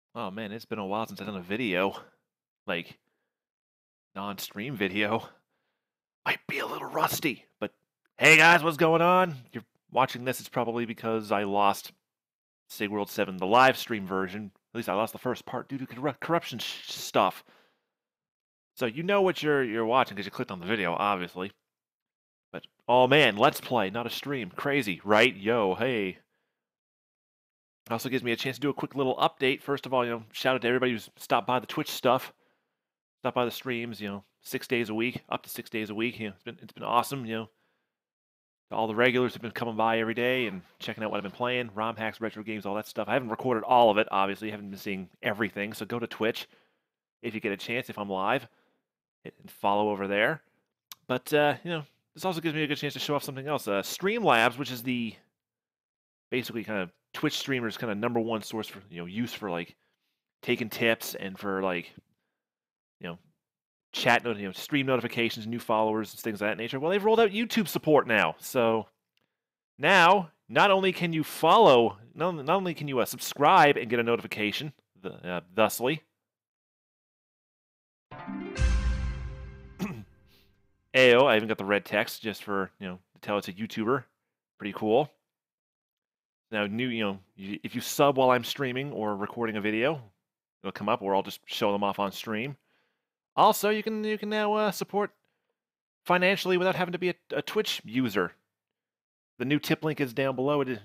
Oh man, it's been a while since I've done a video. Like, non-stream video. Might be a little rusty, but hey guys, what's going on? You're watching this, it's probably because I lost Sigworld 7, the live stream version. At least I lost the first part due to corruption stuff. So you know what you're watching because you clicked on the video, obviously. But, oh man, let's play, not a stream. Crazy, right? Yo, hey. It also gives me a chance to do a quick little update. First of all, shout out to everybody who's stopped by the Twitch stuff. Stop by the streams, 6 days a week, up to 6 days a week. It's been awesome. All the regulars have been coming by every day and checking out what I've been playing, ROM hacks, retro games, all that stuff. I haven't recorded all of it, obviously. I haven't been seeing everything. So go to Twitch if you get a chance, if I'm live, and follow over there. But this also gives me a good chance to show off something else. Streamlabs, which is the basically kind of Twitch streamers' kind of #1 source for use for like taking tips and for like chat, stream notifications, new followers, and things of that nature. Well, they've rolled out YouTube support now. So now, not only can you follow, not only can you subscribe and get a notification, thusly. Ayo, I even got the red text just for, to tell it's a YouTuber. Pretty cool. Now, if you sub while I'm streaming or recording a video, it'll come up, or I'll just show them off on stream. Also, you can now support financially without having to be a Twitch user. The new tip link is down below. It is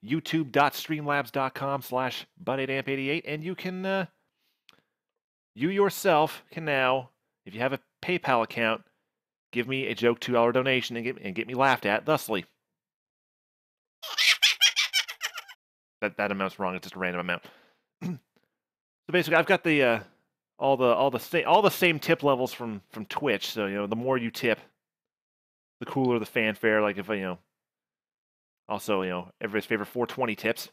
youtube.streamlabs.com/bud8amp88, and you yourself can now, if you have a PayPal account, give me a joke $2 donation and get me laughed at thusly. That amount's wrong. It's just a random amount. So basically, I've got the all the same tip levels from Twitch. So the more you tip, the cooler the fanfare. Like if also everybody's favorite 420 tips.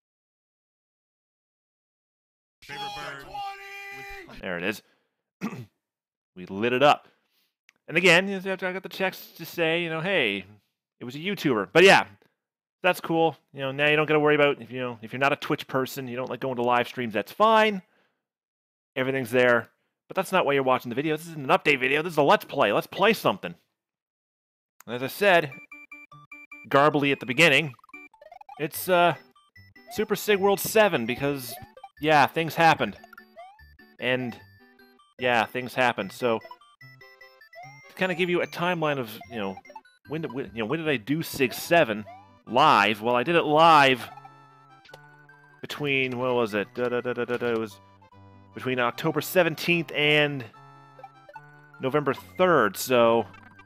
Favorite bird. There it is. We lit it up. And again, after I got the checks to say, hey, it was a YouTuber. But yeah, that's cool. Now you don't got to worry about if you're not a Twitch person, you don't like going to live streams. That's fine. Everything's there. But that's not why you're watching the video. This isn't an update video. This is a Let's Play. Let's play something. As I said, garbly at the beginning, it's Super Sigworld 7 because, yeah, things happened. And, yeah, things happened. So, to kind of give you a timeline of, when did I do Sig 7 live? Well, I did it live between, what was it? It was between October 17th and November 3rd, so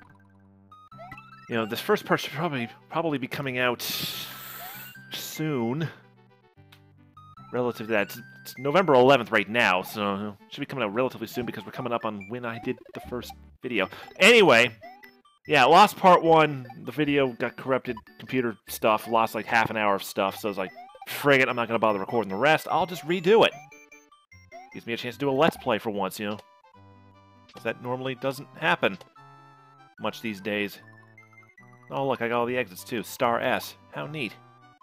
this first part should probably be coming out soon. Relative to that, it's November 11th right now, so it should be coming out relatively soon because we're coming up on when I did the first video. Anyway, yeah, lost part 1. The video got corrupted, computer stuff, lost like half an hour of stuff, so I was like, frig it, I'm not going to bother recording the rest, I'll just redo it. Gives me a chance to do a Let's Play for once, because that normally doesn't happen much these days. Oh, look, I got all the exits, too. Star S. How neat.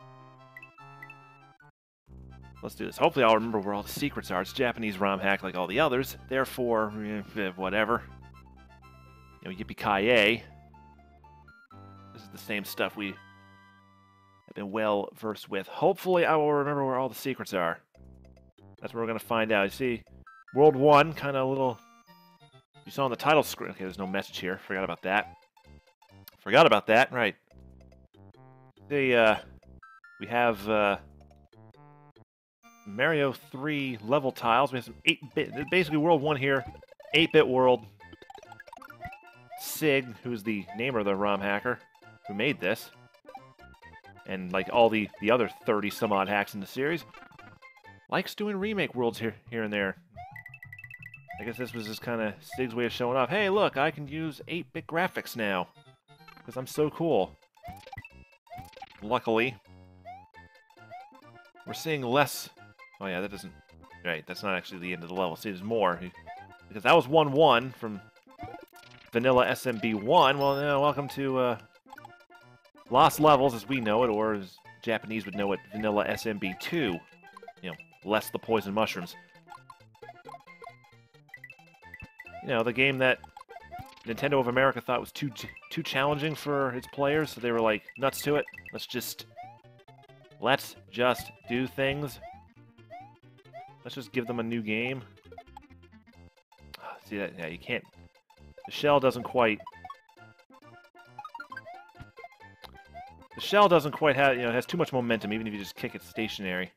Let's do this. Hopefully I'll remember where all the secrets are. It's Japanese ROM hack like all the others. Therefore, whatever. Yippee-ki-yay. This is the same stuff we have been well versed with. Hopefully I will remember where all the secrets are. That's what we're going to find out. You see, World 1, kind of a little... You saw on the title screen... Okay, there's no message here. Forgot about that. Forgot about that, right. We have Mario 3 level tiles. We have some 8-bit... Basically, World 1 here. 8-bit world. Sig, who's the namer of the ROM hacker, who made this. And, like, all the other 30-some-odd hacks in the series. Likes doing remake worlds here and there. I guess this was just kind of Sig's way of showing off. Hey, look, I can use 8-bit graphics now. Because I'm so cool. Luckily, we're seeing less... Oh yeah, that doesn't... Right, that's not actually the end of the level. See, there's more. Because that was 1-1 from Vanilla SMB 1. Well, welcome to Lost Levels as we know it, or as Japanese would know it, Vanilla SMB 2. less the poison mushrooms. You know, the game that Nintendo of America thought was too challenging for its players, so they were like, nuts to it. Let's just do things. Let's just give them a new game. See that? Yeah, you can't. The shell doesn't quite. The shell doesn't quite have. You know, it has too much momentum, even if you just kick it stationary.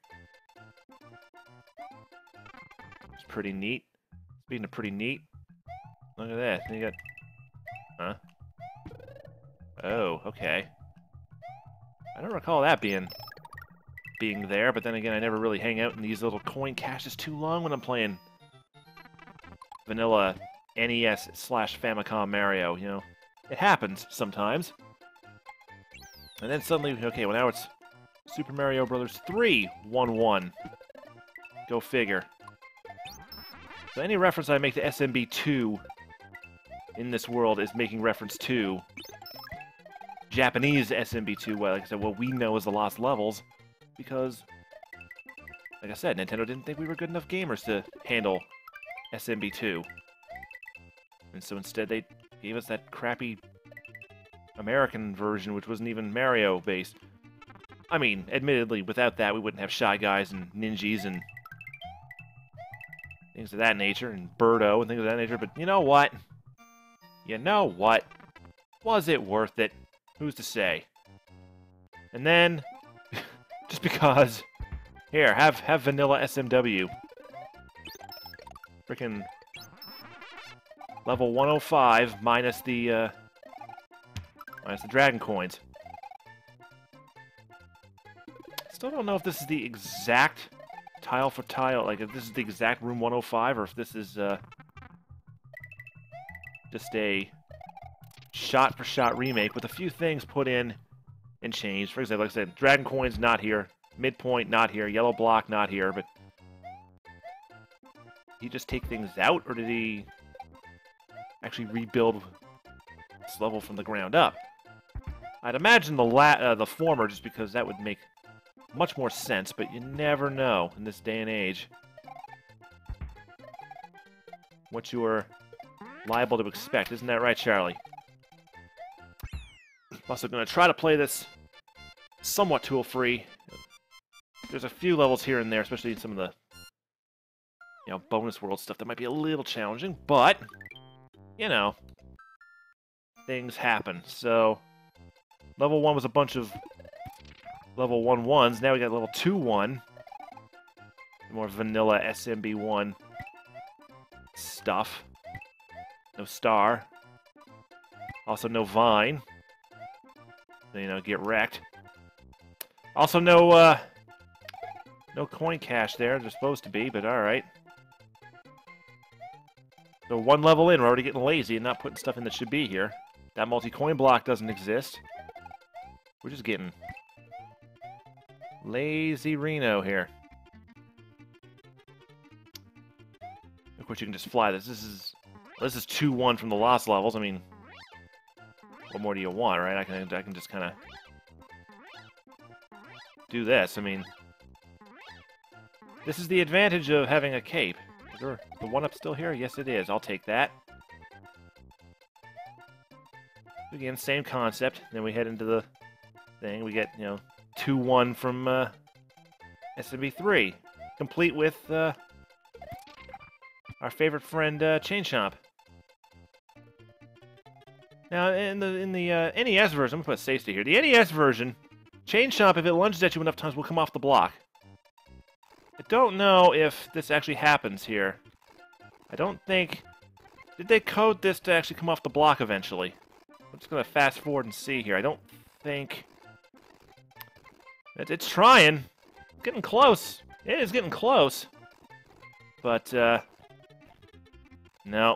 It's pretty neat. Speaking of pretty neat, look at that. Then you got. Huh? Oh, okay. I don't recall that being there, but then again, I never really hang out in these little coin caches too long when I'm playing vanilla NES/Famicom Mario, you know. It happens sometimes. And then suddenly, okay, well now it's Super Mario Bros. 3 1-1. Go figure. So any reference I make to SMB2 in this world is making reference to Japanese SMB2, well, like I said, what we know as the Lost Levels, because, like I said, Nintendo didn't think we were good enough gamers to handle SMB2. And so instead they gave us that crappy American version, which wasn't even Mario-based. I mean, admittedly, without that, we wouldn't have Shy Guys and Ninjas and things of that nature, and Birdo and things of that nature, but you know what? You know what? Was it worth it? Who's to say? And then, just because, here, have vanilla SMW. Frickin' level 105 minus the dragon coins. Still don't know if this is the exact tile for tile, like if this is the exact room 105, or if this is just a shot-for-shot remake with a few things put in and changed. For example, like I said, dragon coins not here, midpoint not here, yellow block not here, but did he just take things out, or did he actually rebuild this level from the ground up? I'd imagine the former, just because that would make much more sense, but you never know in this day and age what you are liable to expect. Isn't that right, Charlie? I'm also going to try to play this somewhat tool-free. There's a few levels here and there, especially in some of the, you know, bonus world stuff that might be a little challenging, but, you know, things happen. So, level 1 was a bunch of level 1-1s. Now we got level 2-1. More vanilla SMB1 stuff. No star. Also no vine. You know, get wrecked. Also no coin cache there. There's supposed to be, but alright. So one level in, we're already getting lazy and not putting stuff in that should be here. That multi-coin block doesn't exist. We're just getting lazy Reno here. Of course, you can just fly this. This is 2-1 from the Lost levels. I mean, what more do you want, right? I can just kind of do this. I mean, this is the advantage of having a cape. Is there the one-up still here? Yes, it is. I'll take that. Again, same concept. Then we head into the thing. We get, you know, 2-1 from SMB3, complete with our favorite friend Chain Chomp. Now, in the NES version, I'm gonna put safety here. The NES version, Chain Chomp, if it lunges at you enough times, will come off the block. I don't know if this actually happens here. I don't think. Did they code this to actually come off the block eventually? I'm just gonna fast forward and see here. I don't think. It's trying. Getting close. It is getting close. But, no.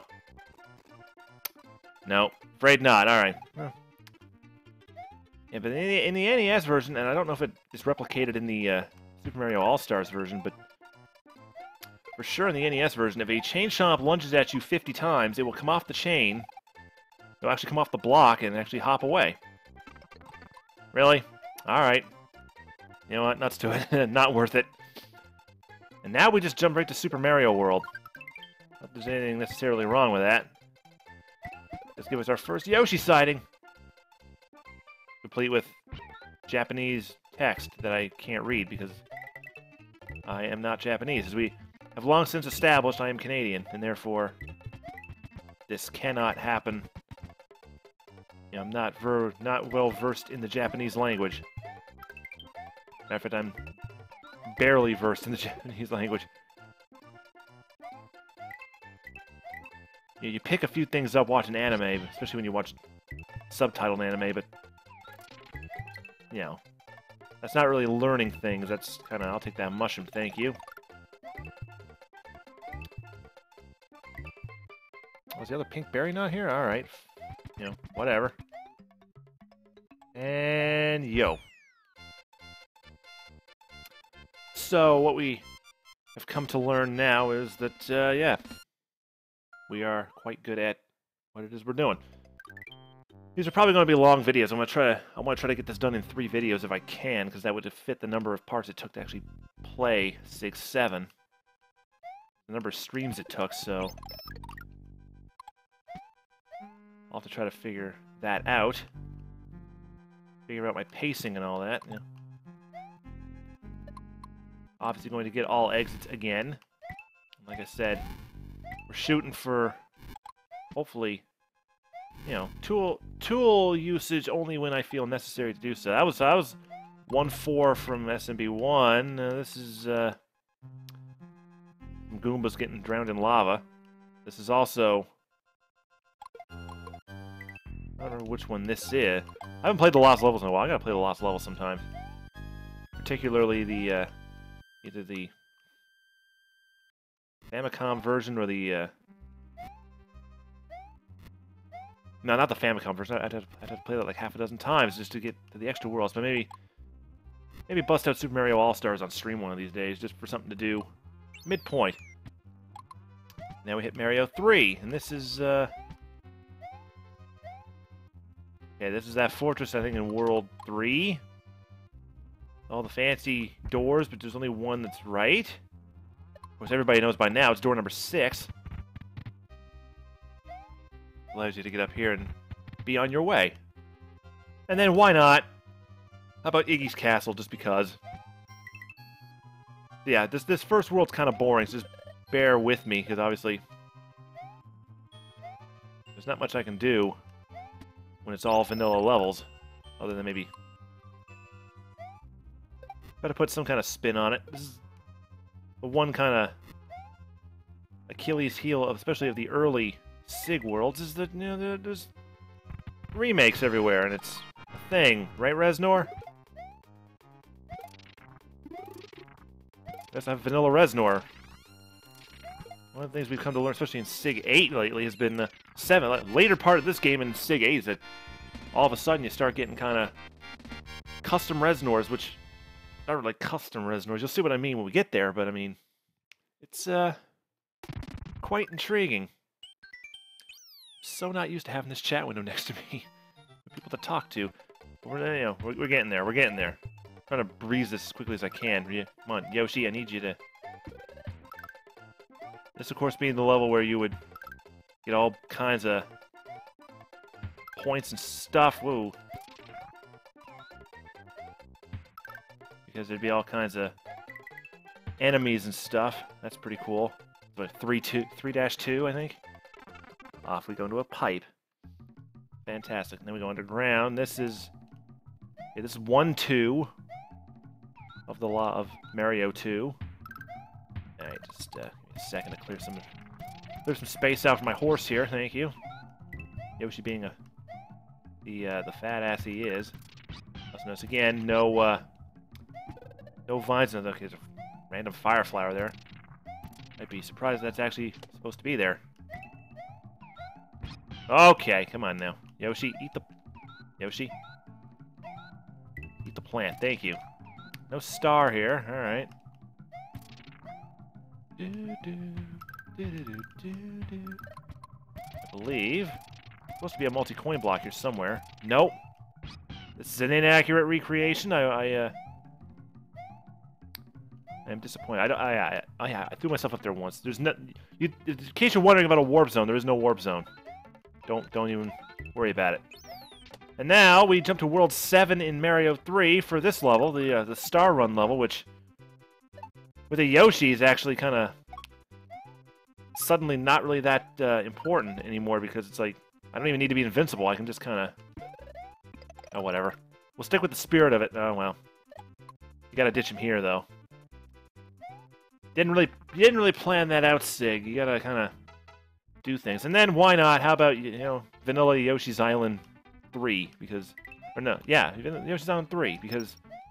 No. Afraid not. Alright. Huh. Yeah, but in the NES version, and I don't know if it is replicated in the Super Mario All-Stars version, but for sure in the NES version, if a Chain Chomp lunges at you 50 times, it will come off the chain. It'll actually come off the block and actually hop away. Really? Alright. You know what? Nuts to it. Not worth it. And now we just jump right to Super Mario World. Not that there's anything necessarily wrong with that. Let's give us our first Yoshi sighting. Complete with Japanese text that I can't read because I am not Japanese. As we have long since established, I am Canadian, and therefore this cannot happen. You know, I'm not well versed in the Japanese language. Matter of fact, I'm barely versed in the Japanese language. You pick a few things up watching anime, especially when you watch subtitled anime, but you know, that's not really learning things. That's kind of, I'll take that mushroom, thank you. Was the other pink berry not here? Alright. You know, whatever. And yo. So, what we have come to learn now is that, yeah, we are quite good at what it is we're doing. These are probably going to be long videos. I want to try to get this done in 3 videos if I can, because that would fit the number of parts it took to actually play Sig 7. The number of streams it took, so I'll have to try to figure that out. Figure out my pacing and all that. Yeah. Obviously going to get all exits again. Like I said, we're shooting for, hopefully, you know, tool usage only when I feel necessary to do so. I was 1-4 from SMB1. This is some Goombas getting drowned in lava. This is also, I don't know which one this is. I haven't played the Lost Levels in a while. I gotta play the Lost Levels sometime. Particularly the either the Famicom version or the no, not the Famicom version. I'd have to play that like half a dozen times just to get to the extra worlds. But maybe bust out Super Mario All-Stars on stream one of these days just for something to do. Midpoint. Now we hit Mario 3, and this is yeah, this is that fortress, I think, in World 3. All the fancy doors, but there's only one that's right. Of course, everybody knows by now it's door number 6. Allows you to get up here and be on your way. And then why not? How about Iggy's Castle, just because? Yeah, this first world's kind of boring, so just bear with me, because obviously there's not much I can do when it's all vanilla levels, other than maybe gotta put some kind of spin on it. This is the one kind of Achilles heel, especially of the early Sig worlds, is that, you know, there's remakes everywhere, and it's a thing, right, Reznor? Guess I have vanilla Reznor. One of the things we've come to learn, especially in Sig 8 lately, has been the later part of this game in Sig 8 is that all of a sudden you start getting kind of custom Reznors, which not really custom Reznors. You'll see what I mean when we get there, but I mean, it's quite intriguing. So not used to having this chat window next to me, people to talk to. But we're getting there. We're getting there. I'm trying to breeze this as quickly as I can. Come on, Yoshi, I need you to. This, of course, being the level where you would get all kinds of points and stuff. Whoa. Because there'd be all kinds of enemies and stuff. That's pretty cool. But 3-2, I think. Off we go into a pipe. Fantastic. And then we go underground. This is 1-2 of the law of Mario 2. Alright, just give me a second to clear some space out for my horse here. Thank you. Yoshi being the fat ass he is. Also notice again, no vines. No, okay, there's a random fire flower there. I'd be surprised that's actually supposed to be there. Okay, come on now. Yoshi, eat the plant, thank you. No star here, alright. I believe there's supposed to be a multi-coin block here somewhere. Nope. This is an inaccurate recreation. I'm disappointed. I threw myself up there once. There's no... in case you're wondering about a warp zone, there is no warp zone. Don't even worry about it. And now we jump to World 7 in Mario 3 for this level, the Star Run level, which with a Yoshi is actually kind of suddenly not really that important anymore because it's like I don't even need to be invincible. I can just kind of oh whatever. We'll stick with the spirit of it. Oh well. You gotta ditch him here though. You didn't really plan that out, Sig. You gotta kind of do things. And then why not? How about Vanilla Yoshi's Island 3 because or no, yeah, Yoshi's Island 3 because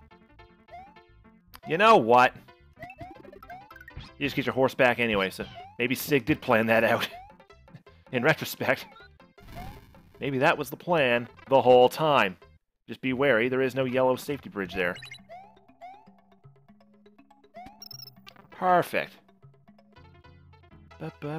you know what? You just get your horse back anyway, so maybe Sig did plan that out. In retrospect, maybe that was the plan the whole time. Just be wary, there is no yellow safety bridge there. Perfect. Bup, bup.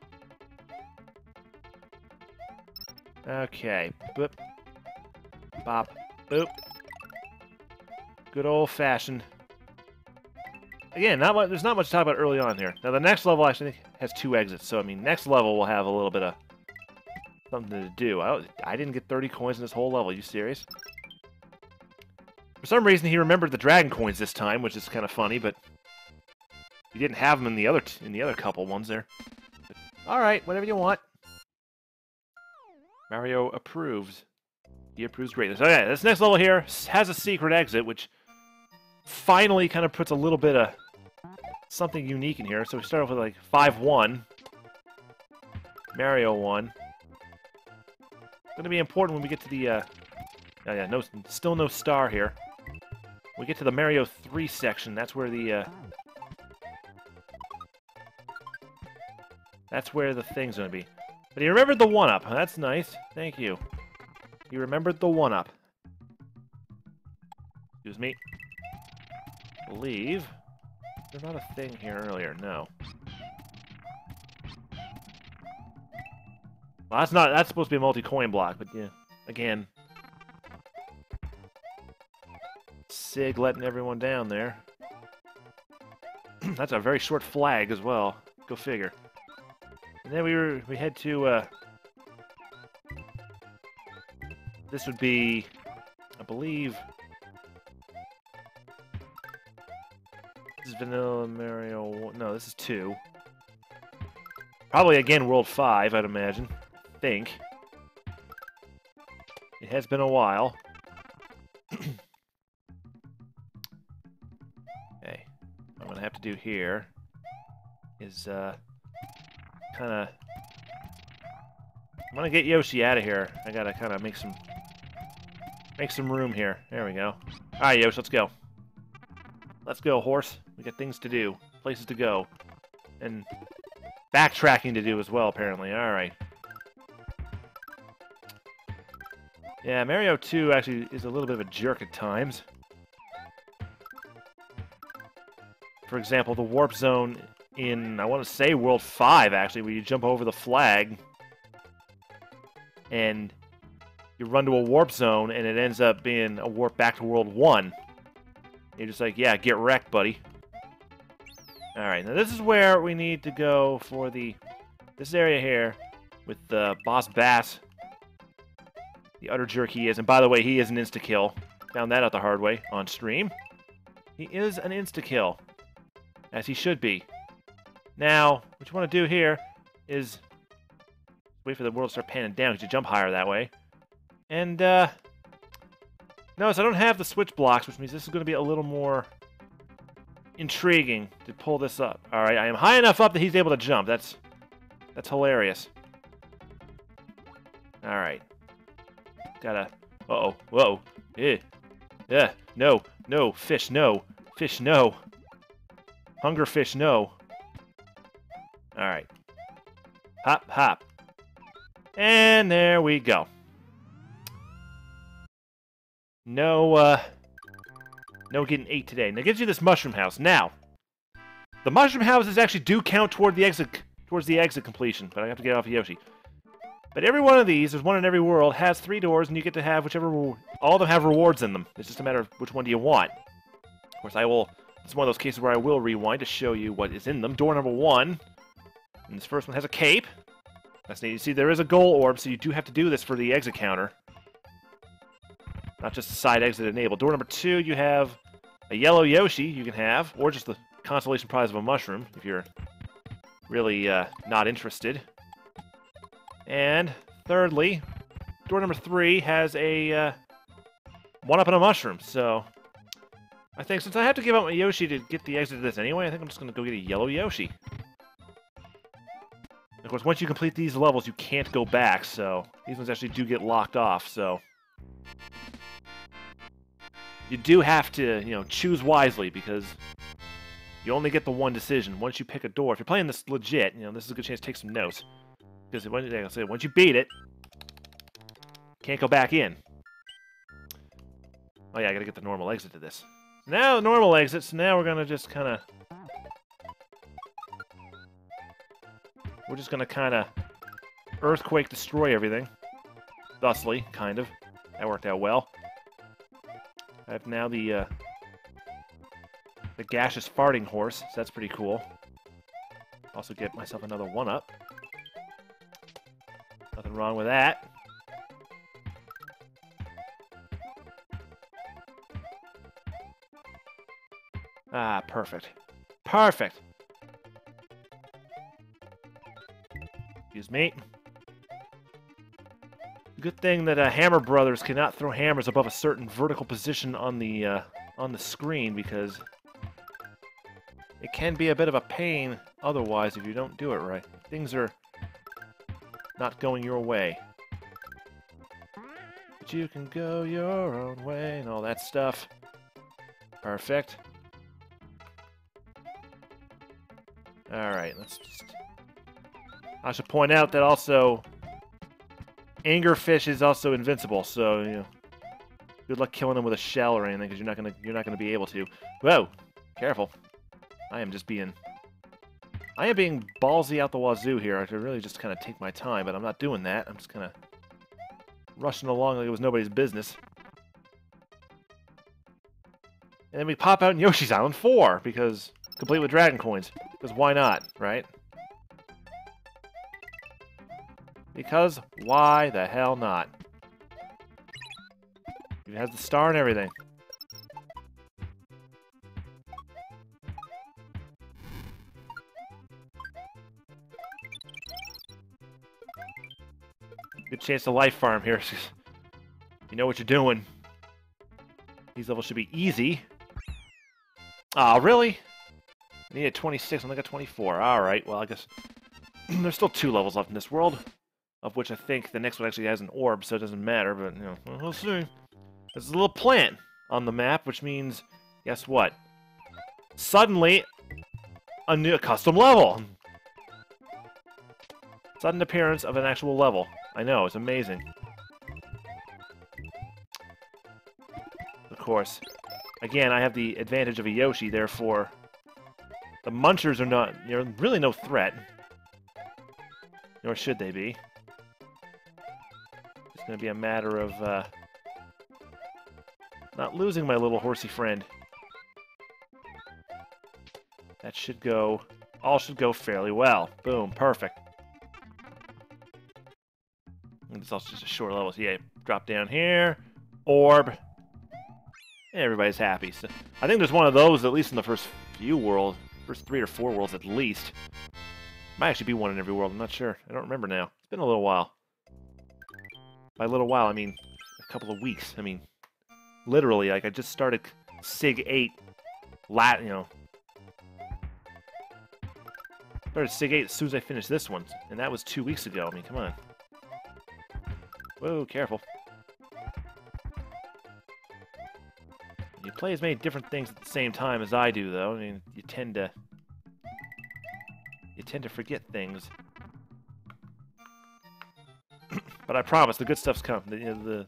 Okay. Boop. Bop. Boop. Good old-fashioned. Again, there's not much to talk about early on here. Now, the next level actually has 2 exits, so, I mean, next level will have a little bit of something to do. I didn't get 30 coins in this whole level. Are you serious? For some reason, he remembered the dragon coins this time, which is kind of funny, but he didn't have them in the other couple ones there. But, all right, whatever you want. Mario approves. He approves greatly. So, yeah, this next level here has a secret exit, which finally kind of puts a little bit of something unique in here. So we start off with like 5-1. Mario 1. It's going to be important when we get to the... oh yeah, still no star here. We get to the Mario 3 section. That's where the... that's where the thing's going to be. But he remembered the 1-up. That's nice. Thank you. He remembered the 1-up. Excuse me. Believe there's not a thing here earlier. No. Well, that's supposed to be a multi-coin block, but yeah, again, Sig letting everyone down there. That's a very short flag as well. Go figure. And then we head to this would be, I believe. This is Vanilla Mario 1. No, this is 2. Probably, again, World 5, I'd imagine. Think. It has been a while. Okay. What I'm going to have to do here is, kind of... I'm going to get Yoshi out of here. I got to kind of make some room here. There we go. Alright, Yoshi, let's go. Let's go, horse. We got things to do, places to go, and backtracking to do as well, apparently. Alright. Yeah, Mario 2 actually is a little bit of a jerk at times. For example, the warp zone in, I want to say, World 5, actually, where you jump over the flag, and you run to a warp zone, and it ends up being a warp back to World 1. You're just like, yeah, get wrecked, buddy. Alright, now this is where we need to go for this area here with Boss Bass. The utter jerk he is. And by the way, he is an insta-kill. Found that out the hard way on stream. He is an insta-kill. As he should be. Now, what you want to do here is wait for the world to start panning down because you jump higher that way. And, notice I don't have the switch blocks, which means this is going to be a little more intriguing to pull this up. Alright, I am high enough up that he's able to jump. That's hilarious. Alright. Gotta... Uh-oh. Whoa. Yeah. No. No. Fish, no. Fish, no. Hunger fish, no. Alright. Hop, hop. And there we go. No getting 8 today. Now, it gives you this mushroom house. Now, the mushroom houses actually do count toward the exit, towards the exit completion, but I have to get off of Yoshi. But every one of these, there's one in every world, has 3 doors, and you get to have whichever... All of them have rewards in them. It's just a matter of which one do you want. Of course, I will it's one of those cases where I will rewind to show you what is in them. Door number 1. And this first one has a cape. That's neat. You see, there is a goal orb, so you do have to do this for the exit counter. Not just a side exit enabled. Door number 2, you have a yellow Yoshi you can have, or just the consolation prize of a mushroom, if you're really not interested. And thirdly, door number 3 has a 1-up and a mushroom, so I think since I have to give up my Yoshi to get the exit of this anyway, I think I'm just going to go get a yellow Yoshi. Of course, once you complete these levels, you can't go back, so these ones actually do get locked off, so you do have to, choose wisely, because you only get the one decision. Once you pick a door, if you're playing this legit, this is a good chance to take some notes. Because like I said, once you beat it, can't go back in. Oh yeah, I gotta get the normal exit to this. Now the normal exit, so now we're gonna just kinda... We're just gonna kinda earthquake destroy everything. Thusly, kind of. That worked out well. I have now the gaseous farting horse, so that's pretty cool. Also get myself another 1-up. Nothing wrong with that. Ah, perfect. Perfect! Excuse me. Good thing that Hammer Brothers cannot throw hammers above a certain vertical position on the screen, because it can be a bit of a pain otherwise if you don't do it right. Things are not going your way. But you can go your own way and all that stuff. Perfect. Alright, let's just... I should point out that also Angerfish is also invincible, so good luck killing him with a shell or anything, because you're not gonna be able to. Whoa! Careful. I am being ballsy out the wazoo here. I could really just kind of take my time, but I'm not doing that. I'm just kind of rushing along like it was nobody's business. And then we pop out in Yoshi's Island 4, because complete with Dragon Coins. Because why not, right? Because why the hell not? It has the star and everything. Good chance to life farm here. You know what you're doing. These levels should be easy. Aw, really? I needed 26, I only got 24. Alright, well, I guess there's still 2 levels left in this world, of which I think the next one actually has an orb, so it doesn't matter, but, we'll see. There's a little plant on the map, which means, guess what? Suddenly, a custom level! Sudden appearance of an actual level. I know, it's amazing. Of course. Again, I have the advantage of a Yoshi, therefore the Munchers are not, really no threat. Nor should they be. It's going to be a matter of not losing my little horsey friend. That should go, all should go fairly well. Boom, perfect. And it's also just a short level, so yeah, drop down here, orb, and everybody's happy. So I think there's one of those, at least in the first few worlds, first 3 or 4 worlds at least. Might actually be one in every world, I'm not sure. I don't remember now. It's been a little while. By a little while, I mean a couple of weeks. I mean, literally, like, I just started Sig 8, started Sig 8 as soon as I finished this one, and that was 2 weeks ago. I mean, come on. Whoa, careful. You play as many different things at the same time as I do, though. I mean, you tend to forget things. But I promise, the good stuff's coming. The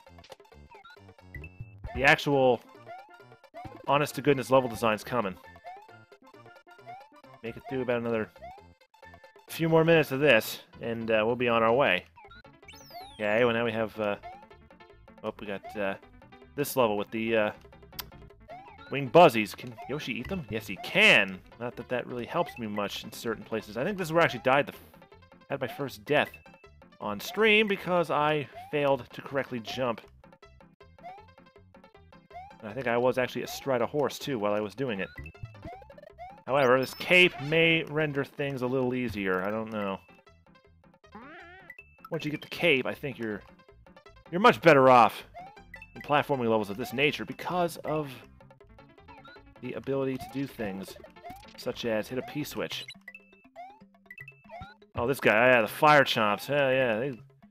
actual honest-to-goodness level design's coming. Make it through about another few more minutes of this, and we'll be on our way. Okay, well now we have, we got this level with the Winged Buzzies. Can Yoshi eat them? Yes, he can. Not that that really helps me much in certain places. I think this is where I actually had my first death on stream because I failed to correctly jump. And I think I was actually astride a horse, too, while I was doing it. However, this cape may render things a little easier. I don't know. Once you get the cape, I think you're much better off in platforming levels of this nature because of the ability to do things, such as hit a P-switch. Oh, this guy, yeah, the Fire Chomps. Hell yeah,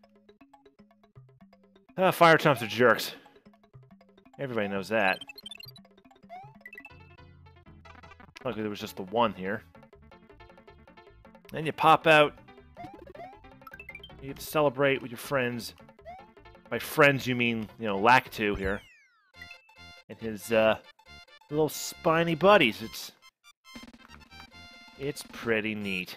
Fire Chomps are jerks. Everybody knows that. Luckily, there was just the one here. Then you pop out. You get to celebrate with your friends. By friends, you mean, you know, Lakitu here. And his, little spiny buddies. It's pretty neat.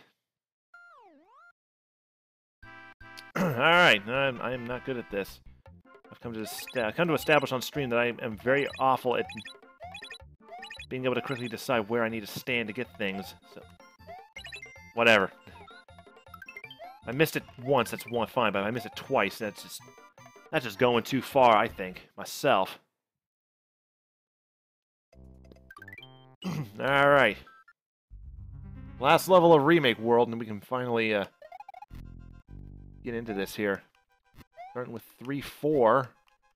Alright, I am not good at this. I've come to establish on stream that I am very awful at being able to quickly decide where I need to stand to get things. So, whatever. I missed it once, that's fine, but if I miss it twice, that's just going too far, I think, myself. Alright. Last level of Remake World, and we can finally get into this here. Starting with 3-4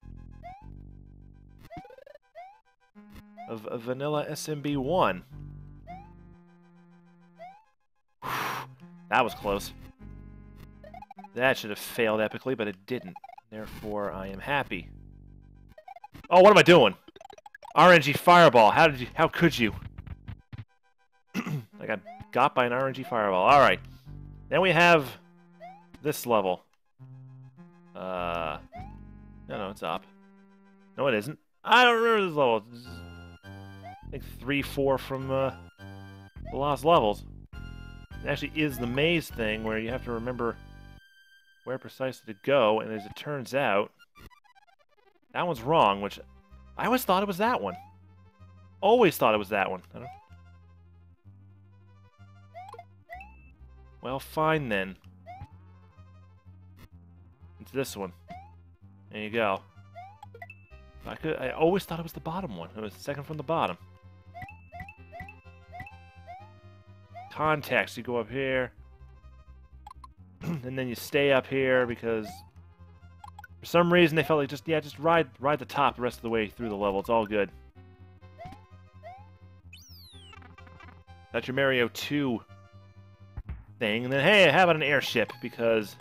of Vanilla SMB 1. That was close. That should have failed epically, but it didn't. Therefore, I am happy. Oh, what am I doing? RNG Fireball. How could you? I got by an RNG Fireball. Alright. Then we have this level. No, it's up. No, it isn't. I don't remember this level. This is, I think 3-4 from the Lost Levels. It actually is the maze thing where you have to remember where precisely to go, and as it turns out, that one's wrong, which I always thought it was that one. Always thought it was that one. Well, fine then. It's this one. There you go. I always thought it was the bottom one. It was the second from the bottom. Context, you go up here. And then you stay up here because for some reason they felt like just ride the top the rest of the way through the level. It's all good. That's your Mario 2 thing. And then, hey, how about an airship? Because,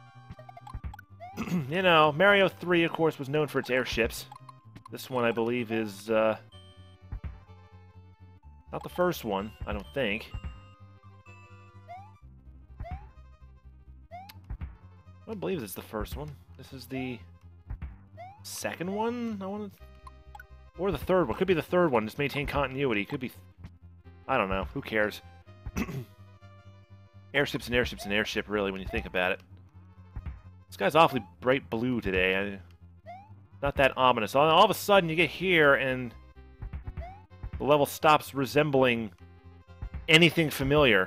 you know, Mario 3, of course, was known for its airships. This one, I believe, is not the first one, I don't think. I don't believe it's the first one. This is the second one? Or the third one. Could be the third one. Just maintain continuity. Could be... I don't know. Who cares? Airships and airships and airship, really, when you think about it. This guy's awfully bright blue today. Not that ominous. All of a sudden, you get here, and the level stops resembling anything familiar.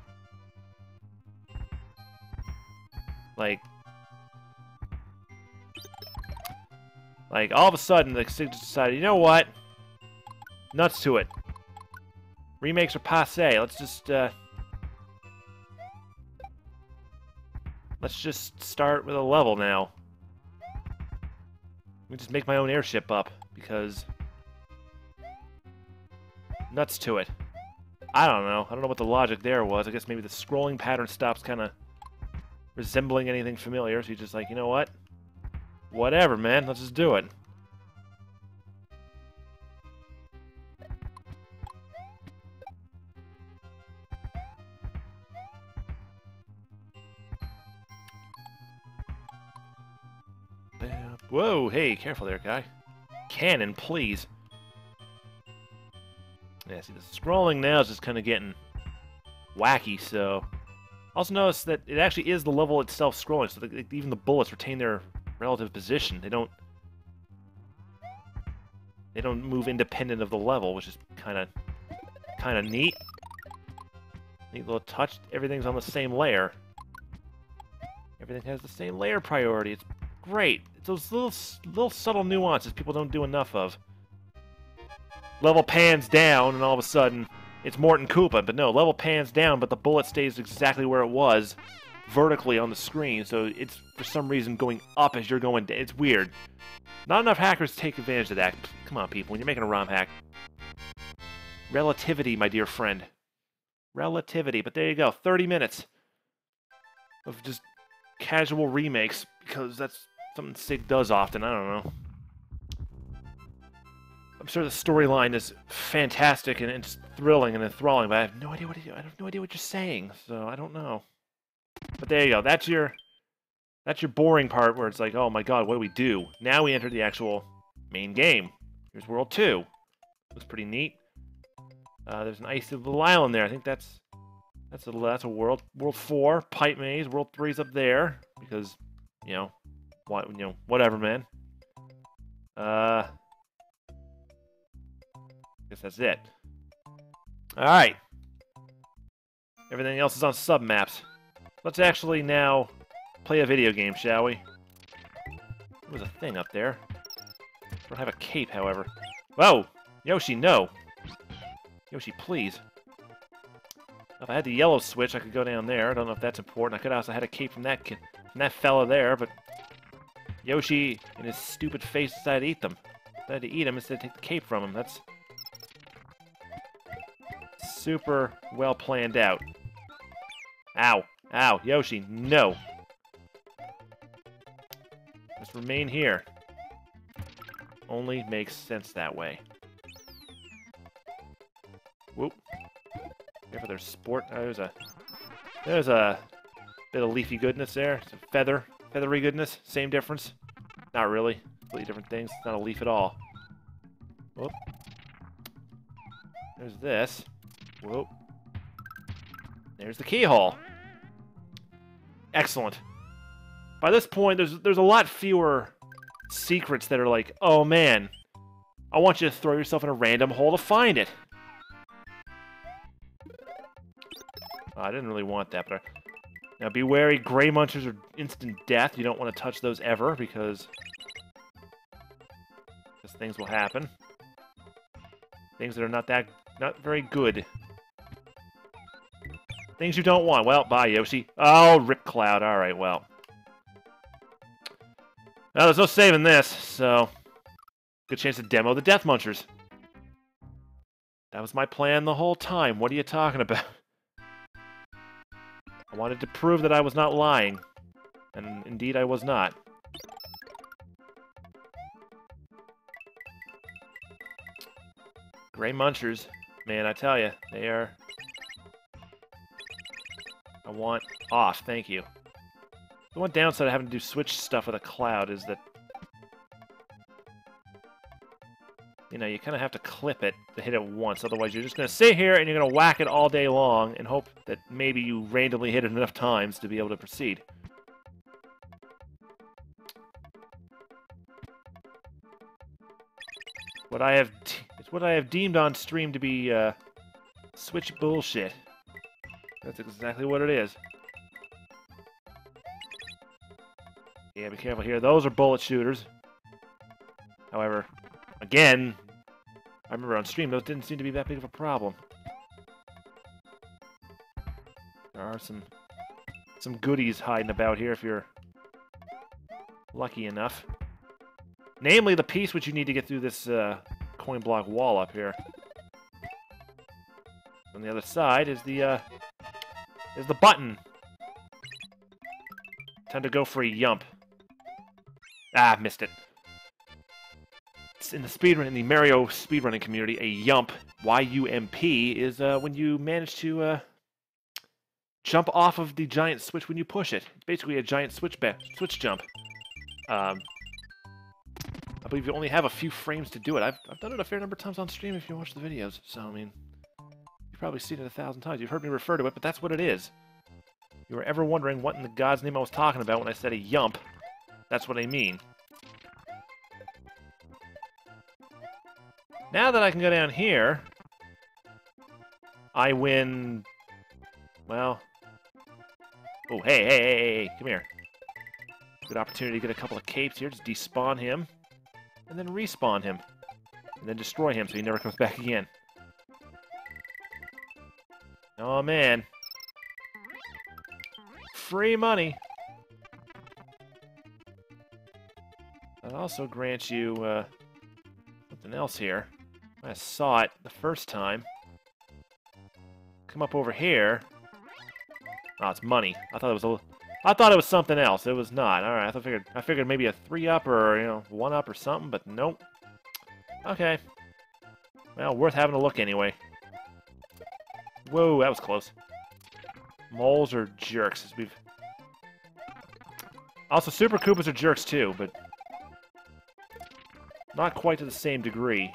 Like, all of a sudden, the Sig decided, you know what? Nuts to it. Remakes are passé. Let's just start with a level now. Let me just make my own airship up, because... Nuts to it. I don't know. I don't know what the logic there was. I guess maybe the scrolling pattern stops kind of resembling anything familiar, so you're just like, you know what? Whatever, man. Let's just do it. Whoa, hey, careful there, guy. Cannon, please. Yeah, see, the scrolling now is just kind of getting wacky, so... Also notice that it actually is the level itself scrolling, so even the bullets retain their relative position. They don't They don't move independent of the level, which is kind of neat. Neat little touch. Everything's on the same layer. Everything has the same layer priority. It's great. It's those little subtle nuances people don't do enough of. Level pans down, and all of a sudden, it's Morton Koopa. But no, level pans down, but the bullet stays exactly where it was, vertically on the screen. So it's, for some reason, going up as you're going down. It's weird. Not enough hackers take advantage of that. Come on, people. When you're making a ROM hack. Relativity, my dear friend. Relativity. But there you go. 30 minutes of just casual remakes, because that's something SIG does often. I don't know. I'm sure the storyline is fantastic and it's thrilling and enthralling, but I have no idea what you're saying, so I don't know. But there you go. That's your boring part where it's like, oh my god, what do we do? Now we enter the actual main game. Here's World 2. Looks pretty neat. There's an icy little island there. I think that's a world. World 4, Pipe Maze. World 3's up there because, whatever, man. Guess that's it. Alright. Everything else is on sub-maps. Let's actually now play a video game, shall we? There was a thing up there. I don't have a cape, however. Whoa! Yoshi, no! Yoshi, please. If I had the yellow switch, I could go down there. I don't know if that's important. I could also had a cape from that fella there, but Yoshi and his stupid face decided to eat them. Decided to eat him instead of take the cape from him. That's super well planned out. Ow. Ow. Yoshi, no. Just remain here. Only makes sense that way. Whoop. Careful, there's sport. Oh, there's a bit of leafy goodness there. Some feathery goodness. Same difference. Not really. Completely different things. It's not a leaf at all. Whoop. There's this. Whoop. There's the keyhole. Excellent. By this point, there's a lot fewer secrets that are like, oh man, I want you to throw yourself in a random hole to find it. I didn't really want that, but now be wary, gray munchers are instant death. You don't want to touch those ever because things will happen. Things that are not very good. Things you don't want. Well, bye, Yoshi. Oh, Rip Cloud. Alright, well. Now, there's no saving this, so good chance to demo the Death Munchers. That was my plan the whole time. What are you talking about? I wanted to prove that I was not lying. And indeed, I was not. Gray Munchers. Man, I tell you, they are... I want off, thank you. The one downside of having to do switch stuff with a cloud is that, you know, you kind of have to clip it to hit it once. Otherwise, you're just going to sit here and you're going to whack it all day long and hope that maybe you randomly hit it enough times to be able to proceed. It's what I have deemed on stream to be switch bullshit. That's exactly what it is. Yeah, be careful here. Those are bullet shooters. However, again, I remember on stream, those didn't seem to be that big of a problem. There are some goodies hiding about here if you're lucky enough. Namely, the piece which you need to get through this coin block wall up here. On the other side is the button. Time to go for a yump. Ah, missed it. It's in the Mario speedrunning community, a yump, Y-U-M-P, is when you manage to jump off of the giant switch when you push it. It's basically a giant switch jump. I believe you only have a few frames to do it. I've done it a fair number of times on stream if you watch the videos, so I mean, you've probably seen it 1,000 times. You've heard me refer to it, but that's what it is. If you were ever wondering what in the God's name I was talking about when I said a yump, that's what I mean. Now that I can go down here, I win... Well... Oh, hey, come here. Good opportunity to get a couple of capes here. Just despawn him. And then respawn him. And then destroy him so he never comes back again. Oh, man. Free money. That also grants you something else here. I saw it the first time. Come up over here. Oh, it's money. I thought it was something else. It was not. All right, I figured maybe a 3-up or 1-up or something, but nope. Okay. Well, worth having a look anyway. Whoa, that was close. Moles are jerks. Also, Super Koopas are jerks too, but not quite to the same degree.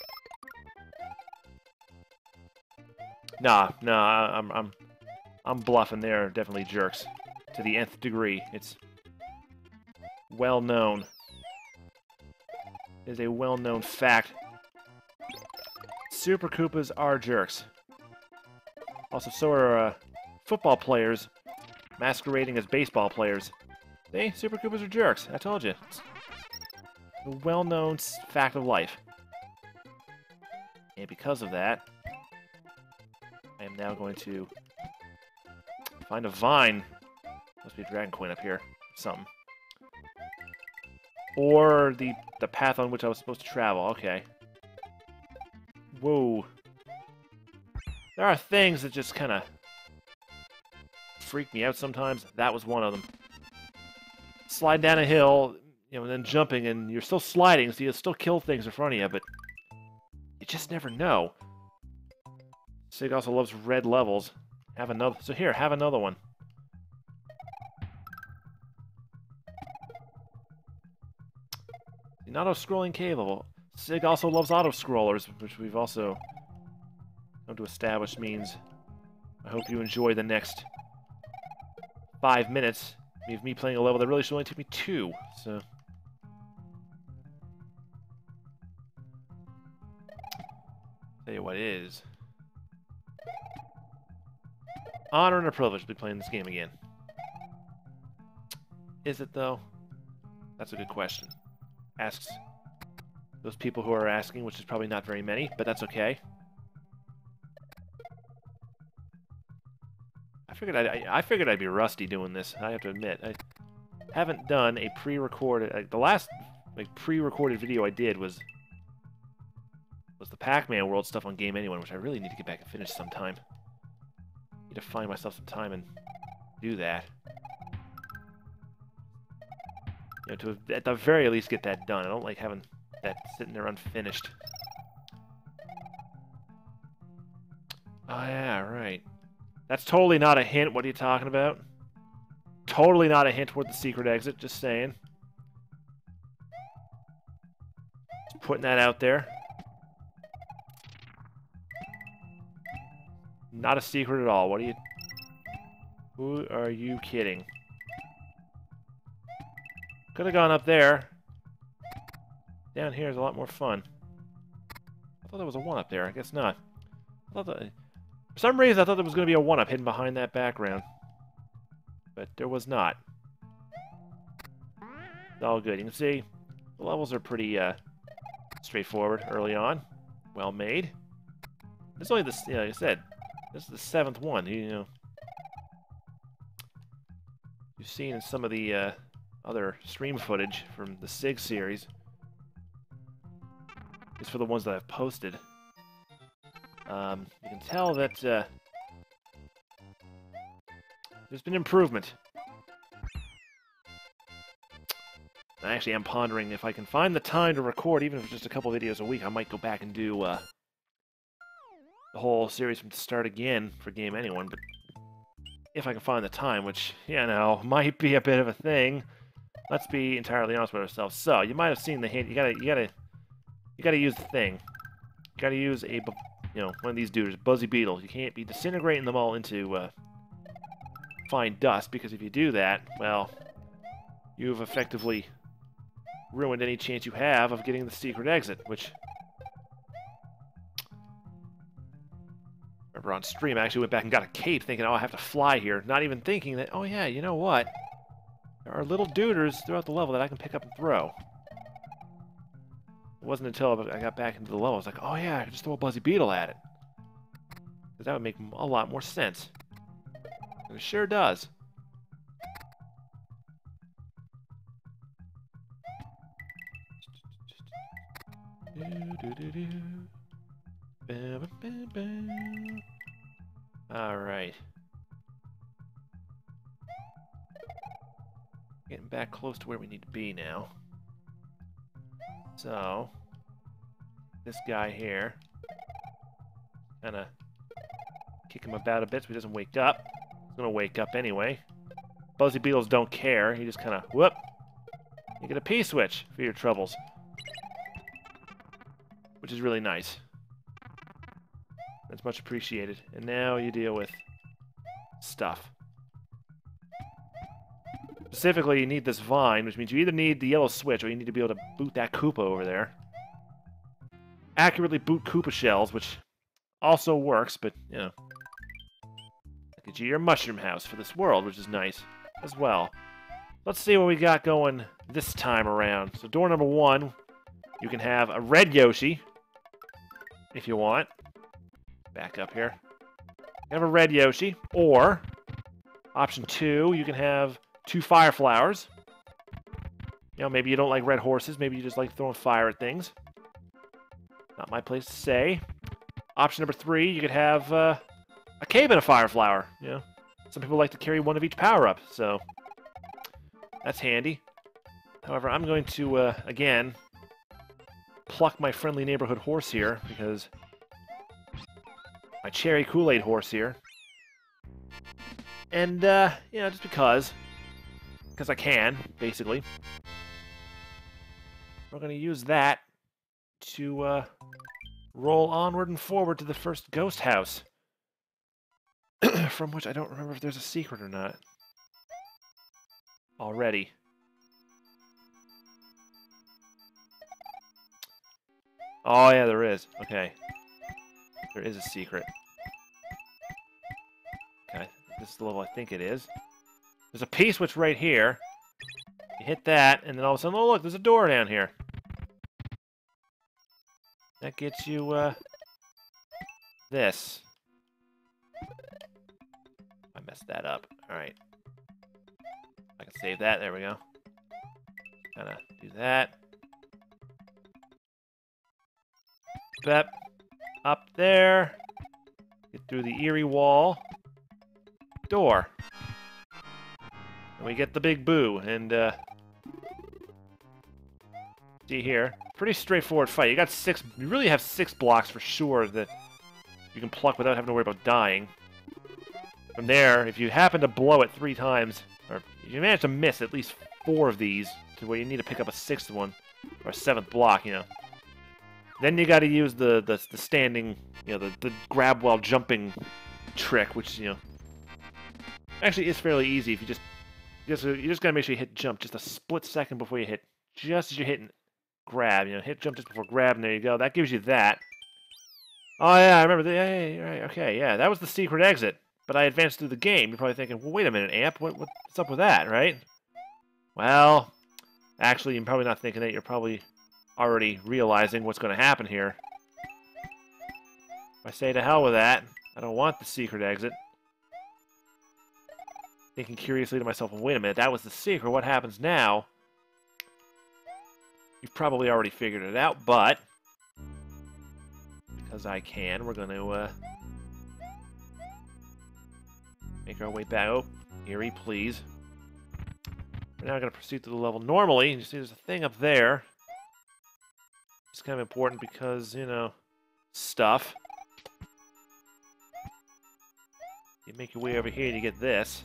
Nah, I'm bluffing. They're definitely jerks to the nth degree. It's well known. It is a well-known fact. Super Koopas are jerks. Also, so are football players masquerading as baseball players. See, Super Koopas are jerks. I told you. It's a well-known fact of life. And because of that, I am now going to find a vine. Must be a Dragon Coin up here. Something. Or the path on which I was supposed to travel. Okay. Whoa. There are things that just kind of freak me out sometimes. That was one of them. Slide down a hill, and then jumping, and you're still sliding, so you'll still kill things in front of you, but you just never know. Sig also loves red levels. Have another. So here, have another one. An auto-scrolling cave level. Sig also loves auto-scrollers, which we've also come to establish means I hope you enjoy the next 5 minutes of me playing a level that really should only take me 2, so... Tell you what it is. Honor and a privilege to be playing this game again. Is it, though? That's a good question. Asks those people who are asking, which is probably not very many, but that's okay. I figured I'd be rusty doing this. I have to admit, I haven't done a pre-recorded. The last pre-recorded video I did was the Pac-Man World stuff on Game Anyone, which I really need to get back and finish sometime. Need to find myself some time and do that. To at the very least get that done. I don't like having that sitting there unfinished. Oh yeah, right. That's totally not a hint. What are you talking about? Totally not a hint toward the secret exit, just saying. Just putting that out there. Not a secret at all. What are you... Who are you kidding? Could have gone up there. Down here is a lot more fun. I thought there was a 1-up there. I guess not. I thought that... For some reason, I thought there was going to be a 1-up hidden behind that background. But there was not. It's all good. You can see the levels are pretty straightforward early on. Well made. This is only this, like I said, this is the 7th one. You've seen in some of the other stream footage from the SIG series. Just for the ones that I've posted. You can tell that there's been improvement. I actually am pondering if I can find the time to record, even if it's just a couple videos a week, I might go back and do the whole series from the start again for Game Anyone, but if I can find the time, which, might be a bit of a thing. Let's be entirely honest with ourselves. So, you might have seen the hint. You gotta use the thing. You gotta use a, one of these dudes, Buzzy Beetle. You can't be disintegrating them all into fine dust, because if you do that, well, you've effectively ruined any chance you have of getting the secret exit, which remember on stream, I actually went back and got a cape thinking, oh, I have to fly here. Not even thinking that, oh yeah, you know what? There are little duders throughout the level that I can pick up and throw. It wasn't until I got back into the level, I was like, oh yeah, I can just throw a Buzzy Beetle at it. Because that would make a lot more sense. And it sure does. Alright. Getting back close to where we need to be now. So, this guy here, kind of kick him about a bit so he doesn't wake up. He's going to wake up anyway. Buzzy Beetles don't care. He just kind of, whoop. You get a P-switch for your troubles. Which is really nice. That's much appreciated. And now you deal with stuff. Specifically, you need this vine, which means you either need the yellow switch or you need to be able to boot that Koopa over there. Accurately boot Koopa shells, which also works, but, you know. That gives you your mushroom house for this world, which is nice as well. Let's see what we got going this time around. So door number 1, you can have a red Yoshi, if you want. Back up here. You have a red Yoshi, or option 2, you can have 2 fire flowers. You know, maybe you don't like red horses, maybe you just like throwing fire at things. Not my place to say. Option number 3, you could have a cape and a fire flower. You know, some people like to carry one of each power-up, so that's handy. However, I'm going to, again, pluck my friendly neighborhood horse here, because my cherry Kool-Aid horse here. And, you know, just because I can, basically. We're going to use that to, roll onward and forward to the first ghost house. From which I don't remember if there's a secret or not. Already. Oh, yeah, there is. Okay. There is a secret. Okay, this is the level I think it is. There's a P-switch right here. You hit that, and then all of a sudden, oh look, there's a door down here. That gets you, this. I messed that up. Alright. I can save that. There we go. Kinda do that. Bep. Up there. Get through the eerie wall. Door. And we get the big boo. And, see here. Pretty straightforward fight. You got 6... You really have 6 blocks for sure that you can pluck without having to worry about dying. From there, if you happen to blow it 3 times, or if you manage to miss at least 4 of these, to where you need to pick up a 6th one, or a 7th block, you know. Then you got to use the standing, you know, the grab while jumping trick, which, you know, actually is fairly easy if you just got to make sure you hit jump just a split second before you hit, just as you're hitting grab, you know, hit jump just before grab, and there you go. That gives you that. Oh yeah, I remember. Yeah, right, okay, yeah, that was the secret exit. But I advanced through the game. You're probably thinking, well, wait a minute, Amp, what's up with that, right? Well, actually, you're probably not thinking that. You're probably already realizing what's going to happen here. If I say to hell with that, I don't want the secret exit. Thinking curiously to myself, well, wait a minute, that was the secret. What happens now? You've probably already figured it out, but because I can, we're going to make our way back. Oh, Eerie, please. We're now going to proceed to the level normally. You see there's a thing up there. It's kind of important because, you know, stuff. You make your way over here and you get this.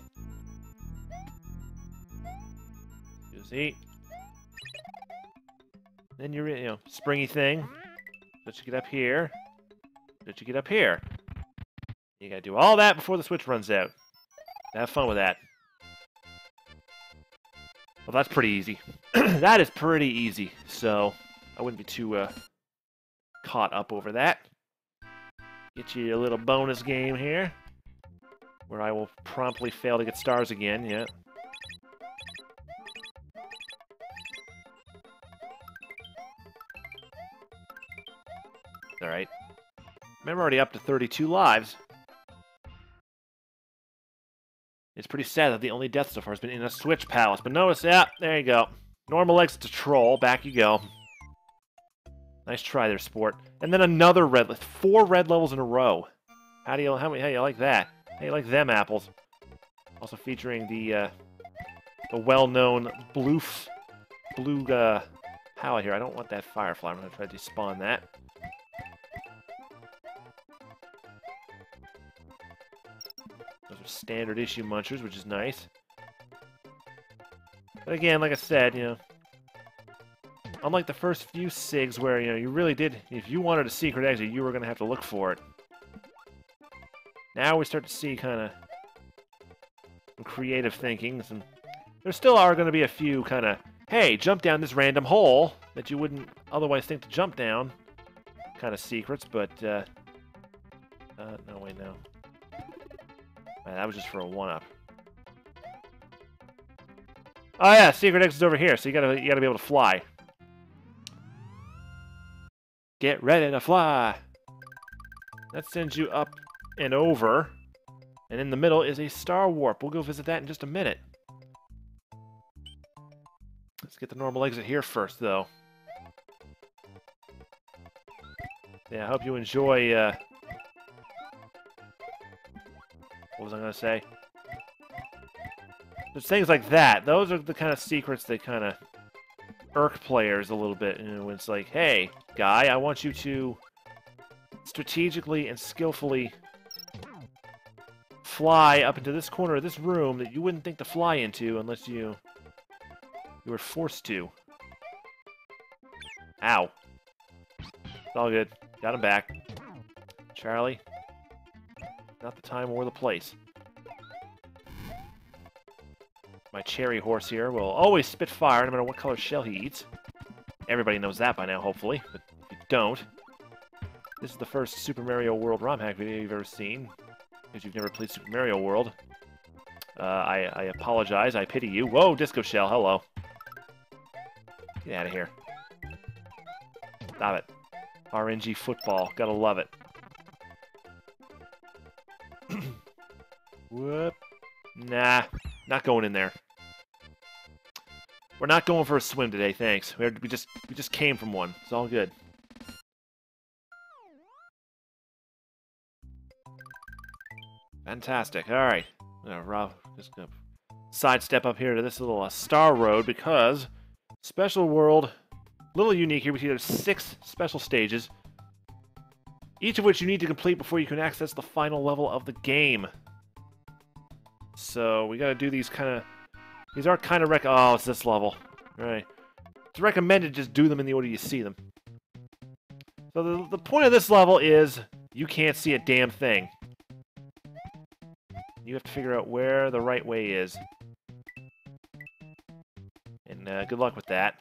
You see? Then you're, you know, springy thing. Let you get up here. Let you get up here. You gotta do all that before the switch runs out. Have fun with that. Well, that's pretty easy. That is pretty easy, so I wouldn't be too caught up over that. Get you a little bonus game here, where I will promptly fail to get stars again, yeah. Alright. Remember, already up to 32 lives. It's pretty sad that the only death so far has been in a Switch Palace. But notice, yeah, there you go. Normal exit to Troll. Back you go. Nice try there, sport. And then another red. 4 red levels in a row. How do you like that? How do you like them apples? Also featuring the well-known blue Howlet here. I don't want that Firefly. I'm going to try to despawn that. Those are standard issue munchers, which is nice. But again, like I said, you know, unlike the first few SIGs where, you know, you really did, if you wanted a secret exit, you were going to have to look for it. Now we start to see kind of some creative thinking. There still are going to be a few kind of, hey, jump down this random hole that you wouldn't otherwise think to jump down kind of secrets, but, no, wait, no. Man, that was just for a one-up. Oh yeah, secret exit's over here, so you gotta be able to fly. Get ready to fly. That sends you up and over, and in the middle is a star warp. We'll go visit that in just a minute. Let's get the normal exit here first, though. Yeah, I hope you enjoy. What was I gonna say? There's things like that. Those are the kind of secrets that kind of irk players a little bit. You know, when it's like, hey, guy, I want you to strategically and skillfully fly up into this corner of this room that you wouldn't think to fly into unless you were forced to. Ow. It's all good. Got him back. Charlie. Not the time or the place. My cherry horse here will always spit fire no matter what color shell he eats. Everybody knows that by now, hopefully. But if you don't, this is the first Super Mario World ROM hack video you've ever seen. If you've never played Super Mario World, I apologize. I pity you. Whoa, Disco Shell. Hello. Get out of here. Stop it. RNG football. Gotta love it. Whoop. Nah. Not going in there. We're not going for a swim today, thanks. We just came from one. It's all good. Fantastic. All right. Rob, just gonna sidestep up here to this little Star Road because Special World, a little unique here. We see there's 6 special stages, each of which you need to complete before you can access the final level of the game. So we gotta do these kind of. These are kind of oh, it's this level. All right. It's recommended just do them in the order you see them. So the point of this level is you can't see a damn thing. You have to figure out where the right way is. And good luck with that.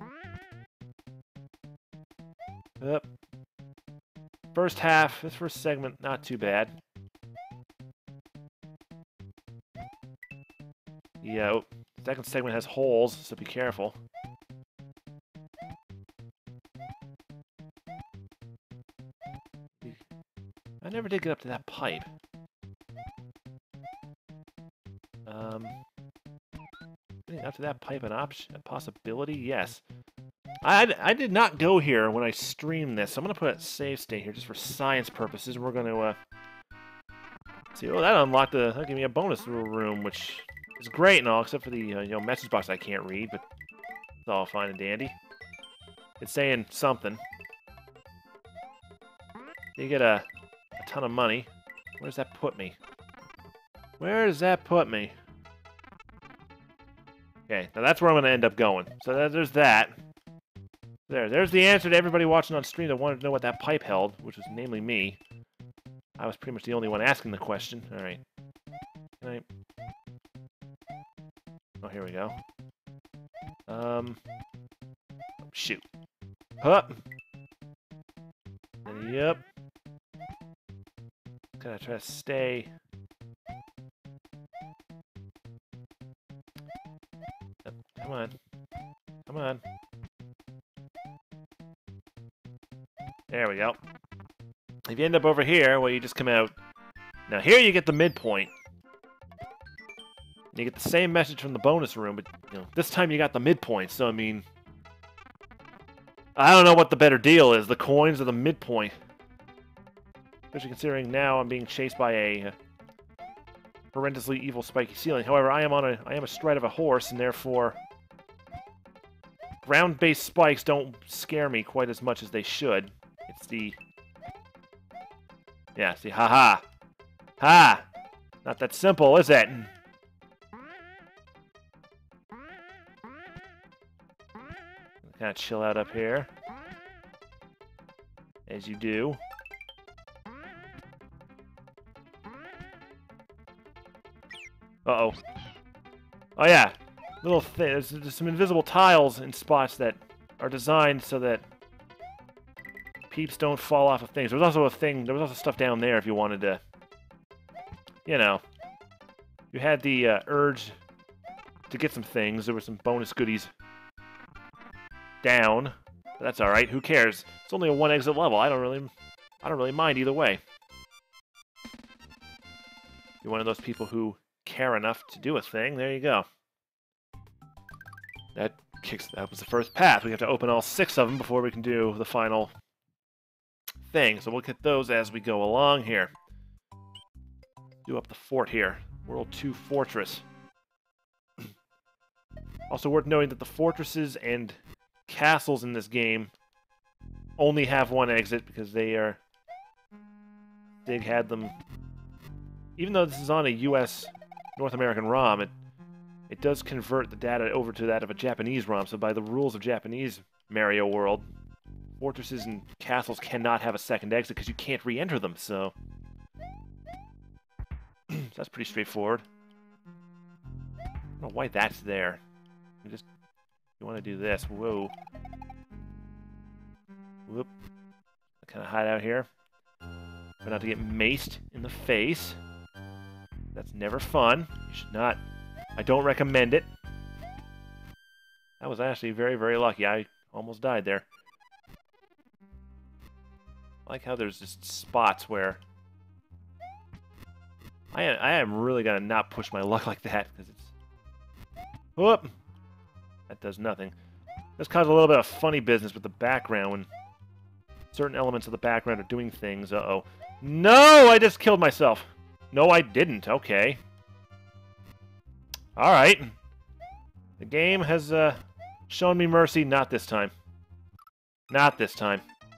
Yep. First half, this first segment, not too bad. Yeah, second segment has holes, so be careful. I never did get up to that pipe. Getting up to that pipe an option, a possibility? Yes. I did not go here when I streamed this, so I'm going to put a save state here just for science purposes. We're going to see. Oh, that unlocked that gave me a bonus room, which is great and all, except for the you know, message box I can't read, but it's all fine and dandy. It's saying something. You get a ton of money. Where does that put me? Where does that put me? Okay, now that's where I'm going to end up going. So there's that. There's the answer to everybody watching on stream that wanted to know what that pipe held, which was namely me. I was pretty much the only one asking the question. All right. Can I... Oh, here we go. Shoot. Hup. Yep. Gotta try to stay. Come on. Come on. There we go. If you end up over here, well, you just come out. Now here you get the midpoint. You get the same message from the bonus room, but you know, this time you got the midpoint, so I mean... I don't know what the better deal is, the coins or the midpoint. Especially considering now I'm being chased by a horrendously evil spiky ceiling. However, I am astride of a horse, and therefore ground-based spikes don't scare me quite as much as they should. It's the... Yeah, see, haha. Ha! Not that simple, is it? Kind of chill out up here. As you do. Uh-oh. Oh, yeah. Little thing. There's some invisible tiles in spots that are designed so that peeps don't fall off of things. There was also stuff down there if you wanted to, you know, you had the urge to get some things. There were some bonus goodies down. But that's all right. Who cares? It's only a one exit level. I don't really mind either way. You're one of those people who care enough to do a thing. There you go. That was the first path. We have to open all 6 of them before we can do the final thing. So we'll get those as we go along here. Do up the fort here. World 2 Fortress. Also worth noting that the fortresses and castles in this game only have one exit because they had them. Even though this is on a US North American ROM, it does convert the data over to that of a Japanese ROM. So by the rules of Japanese Mario World, fortresses and castles cannot have a second exit because you can't re-enter them. So that's pretty straightforward. I don't know why that's there. You want to do this. Whoa. Whoop. Kind of hide out here. Try not to get maced in the face. That's never fun. You should not. I don't recommend it. That was actually very, very lucky. I almost died there. I like how there's just spots where I am really gonna not push my luck like that because it's. Whoop. That does nothing. This causes a little bit of funny business with the background when certain elements of the background are doing things. Uh-oh. No! I just killed myself. No, I didn't. Okay. Alright. The game has shown me mercy. Not this time. Not this time.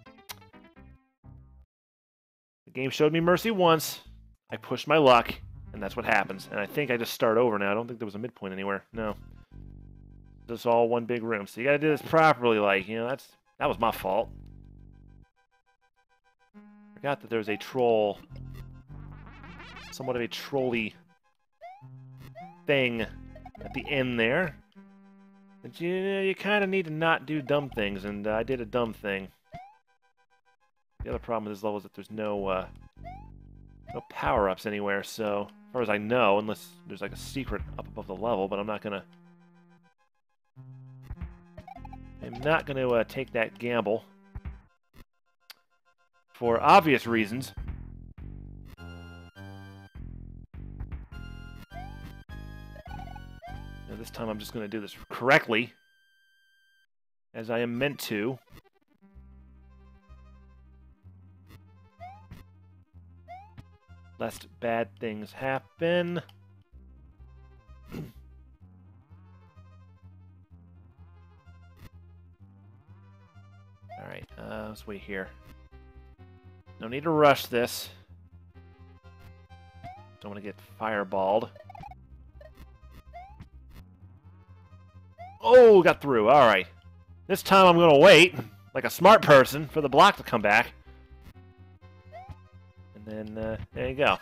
The game showed me mercy once. I pushed my luck, and that's what happens. And I think I just start over now. I don't think there was a midpoint anywhere. No. This is all one big room. So you gotta do this properly, like, you know, that was my fault. Forgot that there was a troll. Somewhat of a trolly thing at the end there. But you kind of need to not do dumb things, and I did a dumb thing. The other problem with this level is that there's no power-ups anywhere, so as far as I know, unless there's like a secret up above the level, but I'm not gonna take that gamble for obvious reasons. Now, this time I'm just going to do this correctly, as I am meant to. Lest bad things happen. Alright, let's wait here. No need to rush this. Don't want to get fireballed. Oh, got through. Alright. This time I'm going to wait, like a smart person, for the block to come back. And then, there you go.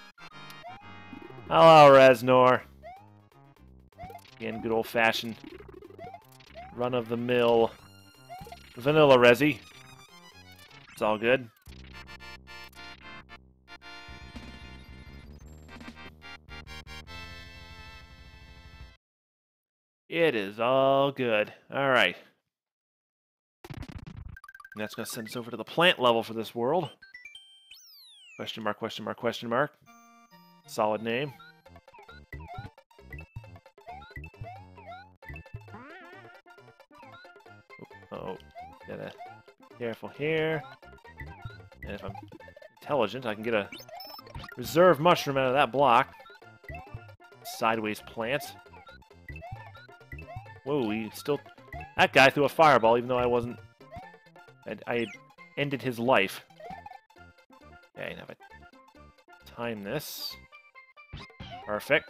Hello, Reznor. Again, good old-fashioned run-of-the-mill vanilla Resi. It's all good. It is all good. All right. And that's going to send us over to the plant level for this world. Question mark, question mark, question mark. Solid name. Oh, gotta careful here. And if I'm intelligent, I can get a reserve mushroom out of that block. Sideways plant. Whoa, he still... That guy threw a fireball, even though I wasn't... I had ended his life. Okay, now if I time this... Perfect.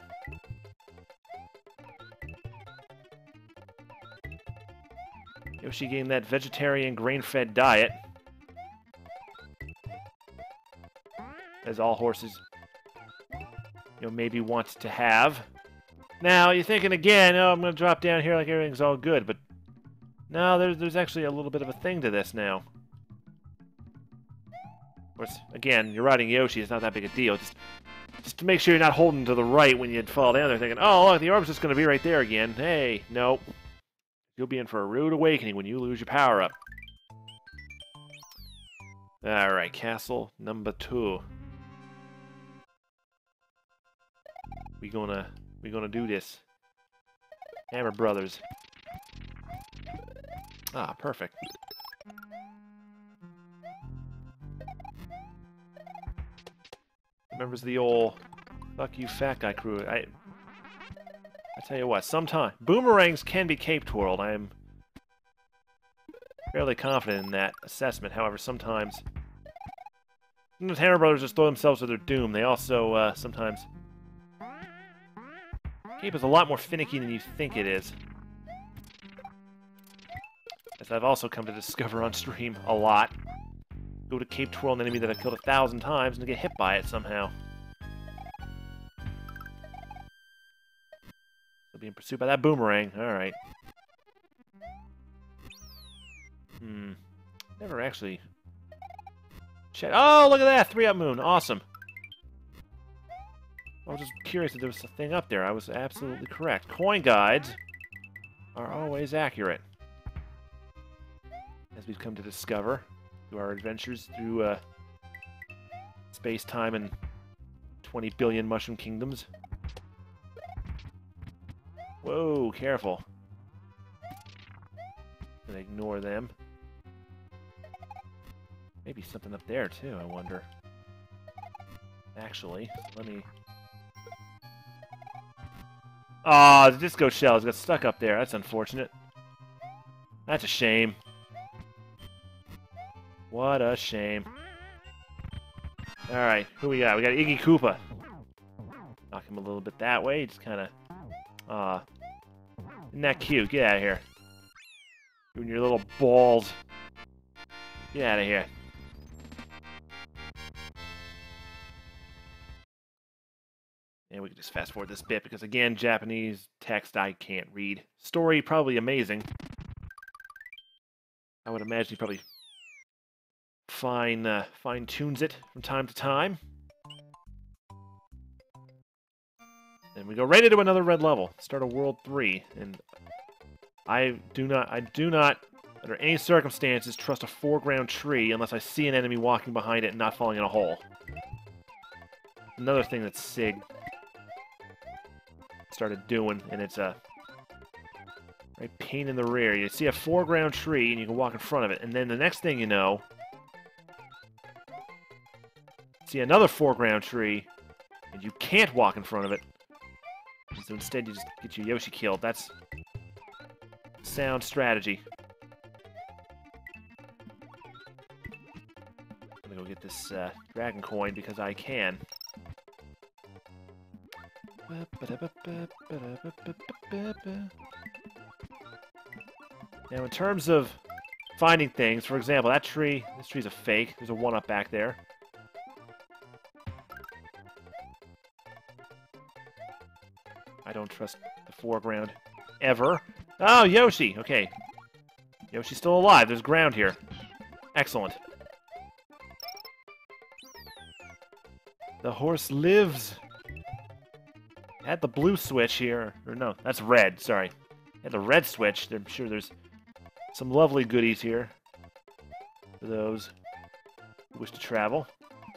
Yoshi getting that vegetarian grain-fed diet. As all horses, maybe want to have. Now, you're thinking again, oh, I'm going to drop down here like everything's all good, but no, there's actually a little bit of a thing to this now. Of course, again, you're riding Yoshi, it's not that big a deal. Just to make sure you're not holding to the right when you fall down there thinking, oh, look, the orb's just going to be right there again. Hey, nope. You'll be in for a rude awakening when you lose your power-up. Alright, castle number 2. We gonna do this. Hammer Brothers. Ah, perfect. Members of the old fuck you fat guy crew. I tell you what, sometimes boomerangs can be cape twirled. I am fairly confident in that assessment. However, sometimes Hammer Brothers just throw themselves to their doom. They also sometimes... Cape is a lot more finicky than you think it is. As I've also come to discover on stream a lot. Go to cape twirl an enemy that I've killed 1,000 times and get hit by it somehow. So being pursued by that boomerang. Alright. Never actually... Oh, look at that! 3-up moon. Awesome. I was just curious if there was a thing up there. I was absolutely correct. Coin guides are always accurate. As we've come to discover through our adventures through space-time and 20 billion mushroom kingdoms. Whoa, careful. Gonna ignore them. Maybe something up there, too, I wonder. Actually, let me... Oh, the disco shells got stuck up there. That's unfortunate. That's a shame. What a shame. Alright, who we got? We got Iggy Koopa. Knock him a little bit that way. Just kind of... Isn't that cute? Get out of here. You and your little balls. Get out of here. And we can just fast forward this bit because, again, Japanese text I can't read. Story probably amazing. I would imagine he probably fine-tunes it from time to time. And we go right into another red level. Start of World 3. And I do not, under any circumstances, trust a foreground tree unless I see an enemy walking behind it and not falling in a hole. Another thing that Sig started doing, and it's a right pain in the rear. You see a foreground tree, and you can walk in front of it, and then the next thing you know, see another foreground tree, and you can't walk in front of it. So instead, you just get your Yoshi killed. That's sound strategy. I'm gonna go get this dragon coin because I can. Now, in terms of finding things, for example, that tree, this tree's a fake. There's a 1-up back there. I don't trust the foreground ever. Oh, Yoshi! Okay. Yoshi's still alive. There's ground here. Excellent. The horse lives. Had the blue switch here. Or no, that's red. Sorry. And the red switch. I'm sure there's some lovely goodies here for those who wish to travel.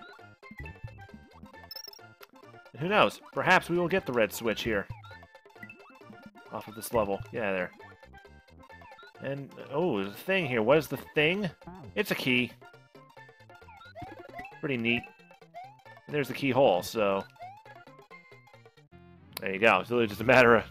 And who knows? Perhaps we will get the red switch here. Off of this level. Yeah, there. And, oh, there's a thing here. What is the thing? It's a key. Pretty neat. And there's the keyhole, so... There you go. It's really just a matter of...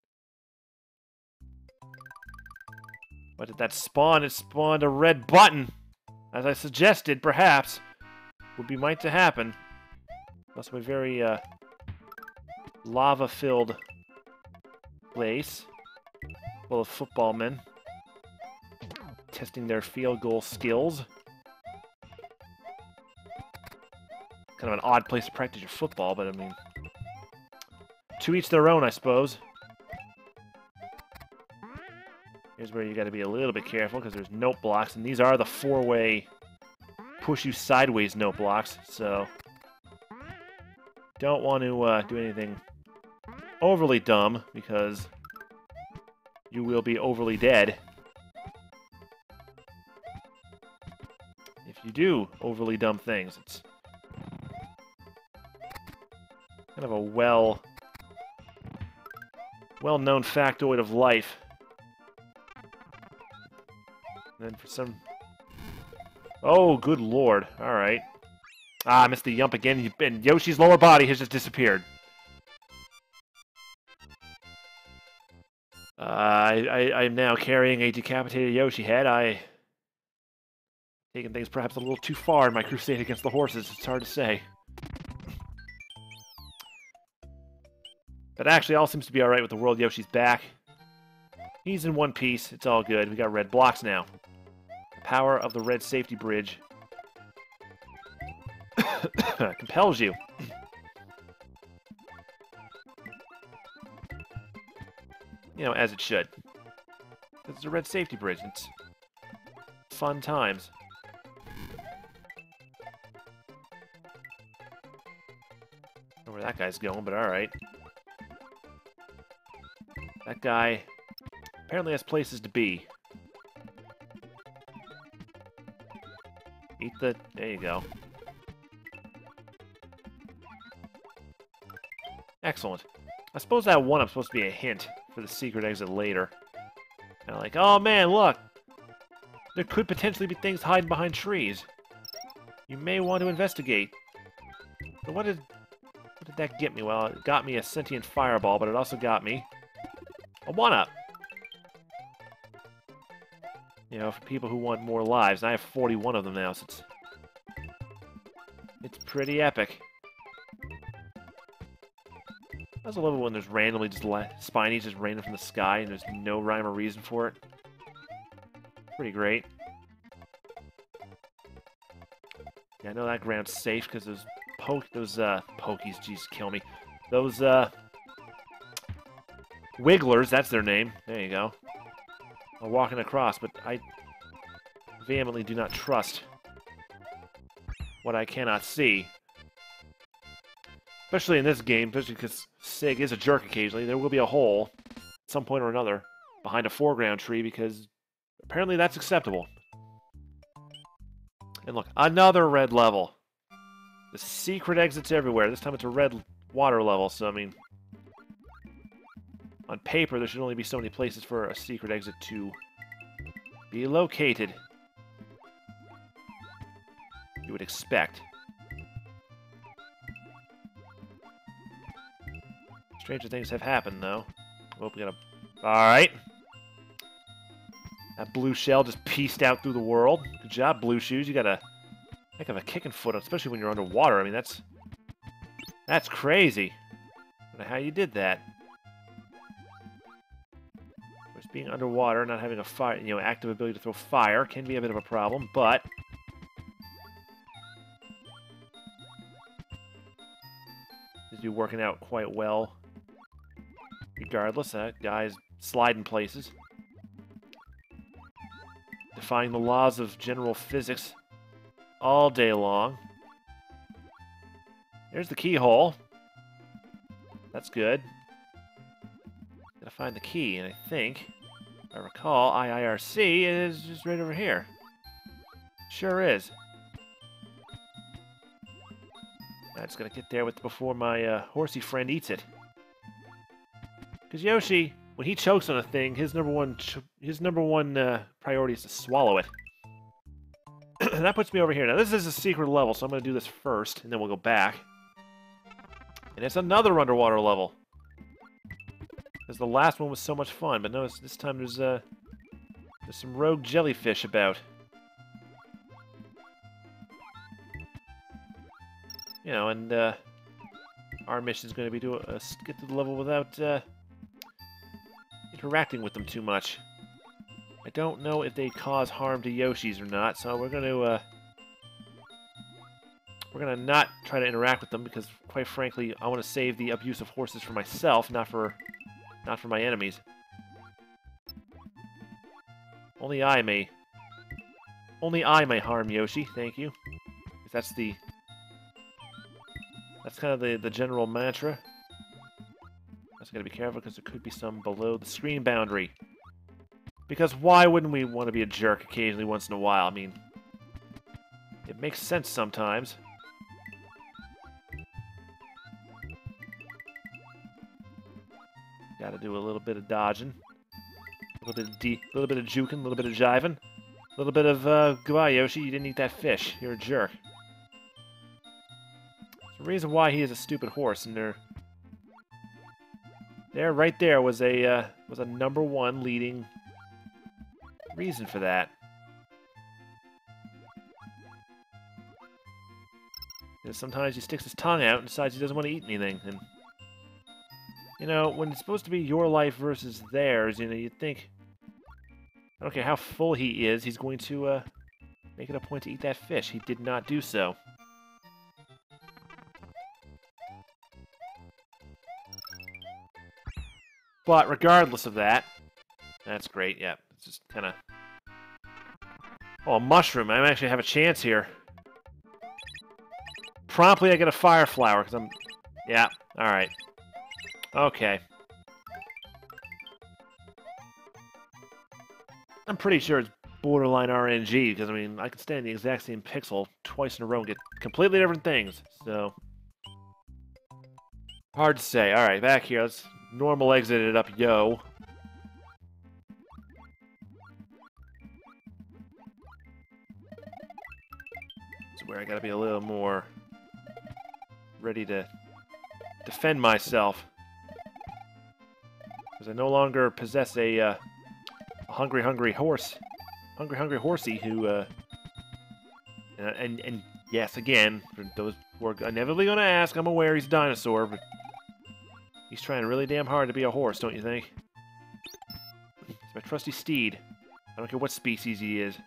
What did that spawn? It spawned a red button! As I suggested, perhaps, would be might to happen. Also a very, lava-filled place. Full of football men. Testing their field goal skills. Kind of an odd place to practice your football, but I mean... To each their own, I suppose. Here's where you gotta be a little bit careful, because there's note blocks, and these are the four-way push you sideways note blocks, so... Don't want to do anything overly dumb, because you will be overly dead. If you do overly dumb things, it's kind of a well-known factoid of life. And then for some... Oh, good lord. Alright. Ah, I missed the yump again, and Yoshi's lower body has just disappeared. I'm now carrying a decapitated Yoshi head. Taking things perhaps a little too far in my crusade against the horses. It's hard to say. But actually, all seems to be alright with the world. Yoshi's back. He's in one piece. It's all good. We got red blocks now. The power of the red safety bridge compels you. You know, as it should. It's a red safety bridge. It's fun times. I don't know where that guy's going, but alright. That guy apparently has places to be. Eat the... There you go. Excellent. I suppose that one-up's supposed to be a hint for the secret exit later. And like, oh man, look! There could potentially be things hiding behind trees. You may want to investigate. So what did that get me? Well, it got me a sentient fireball, but it also got me a one-up. You know, for people who want more lives. And I have 41 of them now, so it's pretty epic. I also love it when there's randomly just spinies just raining from the sky and there's no rhyme or reason for it. Pretty great. Yeah, I know that ground's safe because those pokies, jeez, kill me. Those wigglers, that's their name. There you go. Are walking across, but I vehemently do not trust what I cannot see. Especially in this game, especially because Sig is a jerk occasionally. There will be a hole at some point or another behind a foreground tree because apparently that's acceptable. And look, another red level. The secret exits everywhere. This time it's a red water level, so I mean... On paper, there should only be so many places for a secret exit to be located. You would expect. Stranger things have happened, though. Oh, we got a... Alright. That blue shell just pieced out through the world. Good job, Blue Shoes. You got a heck of a kicking foot, especially when you're underwater. I mean, that's crazy. I don't know how you did that. Of course, being underwater, not having a fire, you know, active ability to throw fire can be a bit of a problem, but seems to be working out quite well. Regardless, that guy's sliding places. Defying the laws of general physics all day long. There's the keyhole. That's good. Gotta find the key, and I think, if I recall, IIRC is just right over here. Sure is. I just gotta get there before my horsey friend eats it. Because Yoshi, when he chokes on a thing, his number one priority is to swallow it. And that puts me over here. Now, this is a secret level, so I'm going to do this first, and then we'll go back. And it's another underwater level. Because the last one was so much fun, but notice this time there's some rogue jellyfish about. You know, and our mission is going to be to get to the level without interacting with them too much. I don't know if they cause harm to Yoshis or not, so we're gonna not try to interact with them because, quite frankly, I want to save the abuse of horses for myself, not for my enemies. Only I may harm Yoshi. Thank you. That's kind of the general mantra. I just gotta be careful because there could be some below the screen boundary. Because why wouldn't we want to be a jerk occasionally once in a while? I mean, it makes sense sometimes. Gotta do a little bit of dodging. A little bit of juking, a little bit of jiving. A little bit of, goodbye, Yoshi, you didn't eat that fish. You're a jerk. There's a reason why he is a stupid horse, and there, right there, was a #1 leading reason for that. Because sometimes he sticks his tongue out and decides he doesn't want to eat anything. And, you know, when it's supposed to be your life versus theirs, you know, you'd think, I don't care how full he is, he's going to make it a point to eat that fish. He did not do so. But regardless of that, that's great, yeah. It's just kind of... Oh, a mushroom. I actually have a chance here. Promptly I get a fire flower, because I'm... Yeah, alright. Okay. I'm pretty sure it's borderline RNG, because, I mean, I can stand the exact same pixel twice in a row and get completely different things, so... Hard to say. Alright, back here. Let's normal exit it up, yo. This is where I gotta be a little more ready to defend myself. Because I no longer possess a hungry horse. Hungry horsey who, and yes, again, for those who are inevitably gonna ask, I'm aware he's a dinosaur, but he's trying really damn hard to be a horse, don't you think? It's my trusty steed. I don't care what species he is.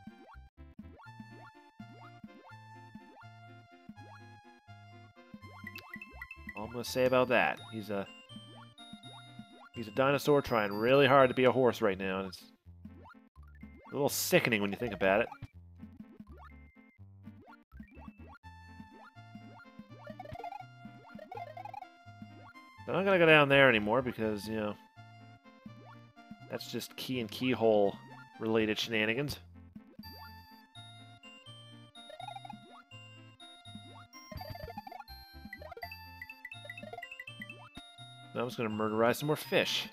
All I'm gonna say about that, he's a dinosaur trying really hard to be a horse right now, and it's a little sickening when you think about it. I'm not gonna go down there anymore because, you know, that's just key and keyhole related shenanigans. Now I'm just gonna murderize some more fish.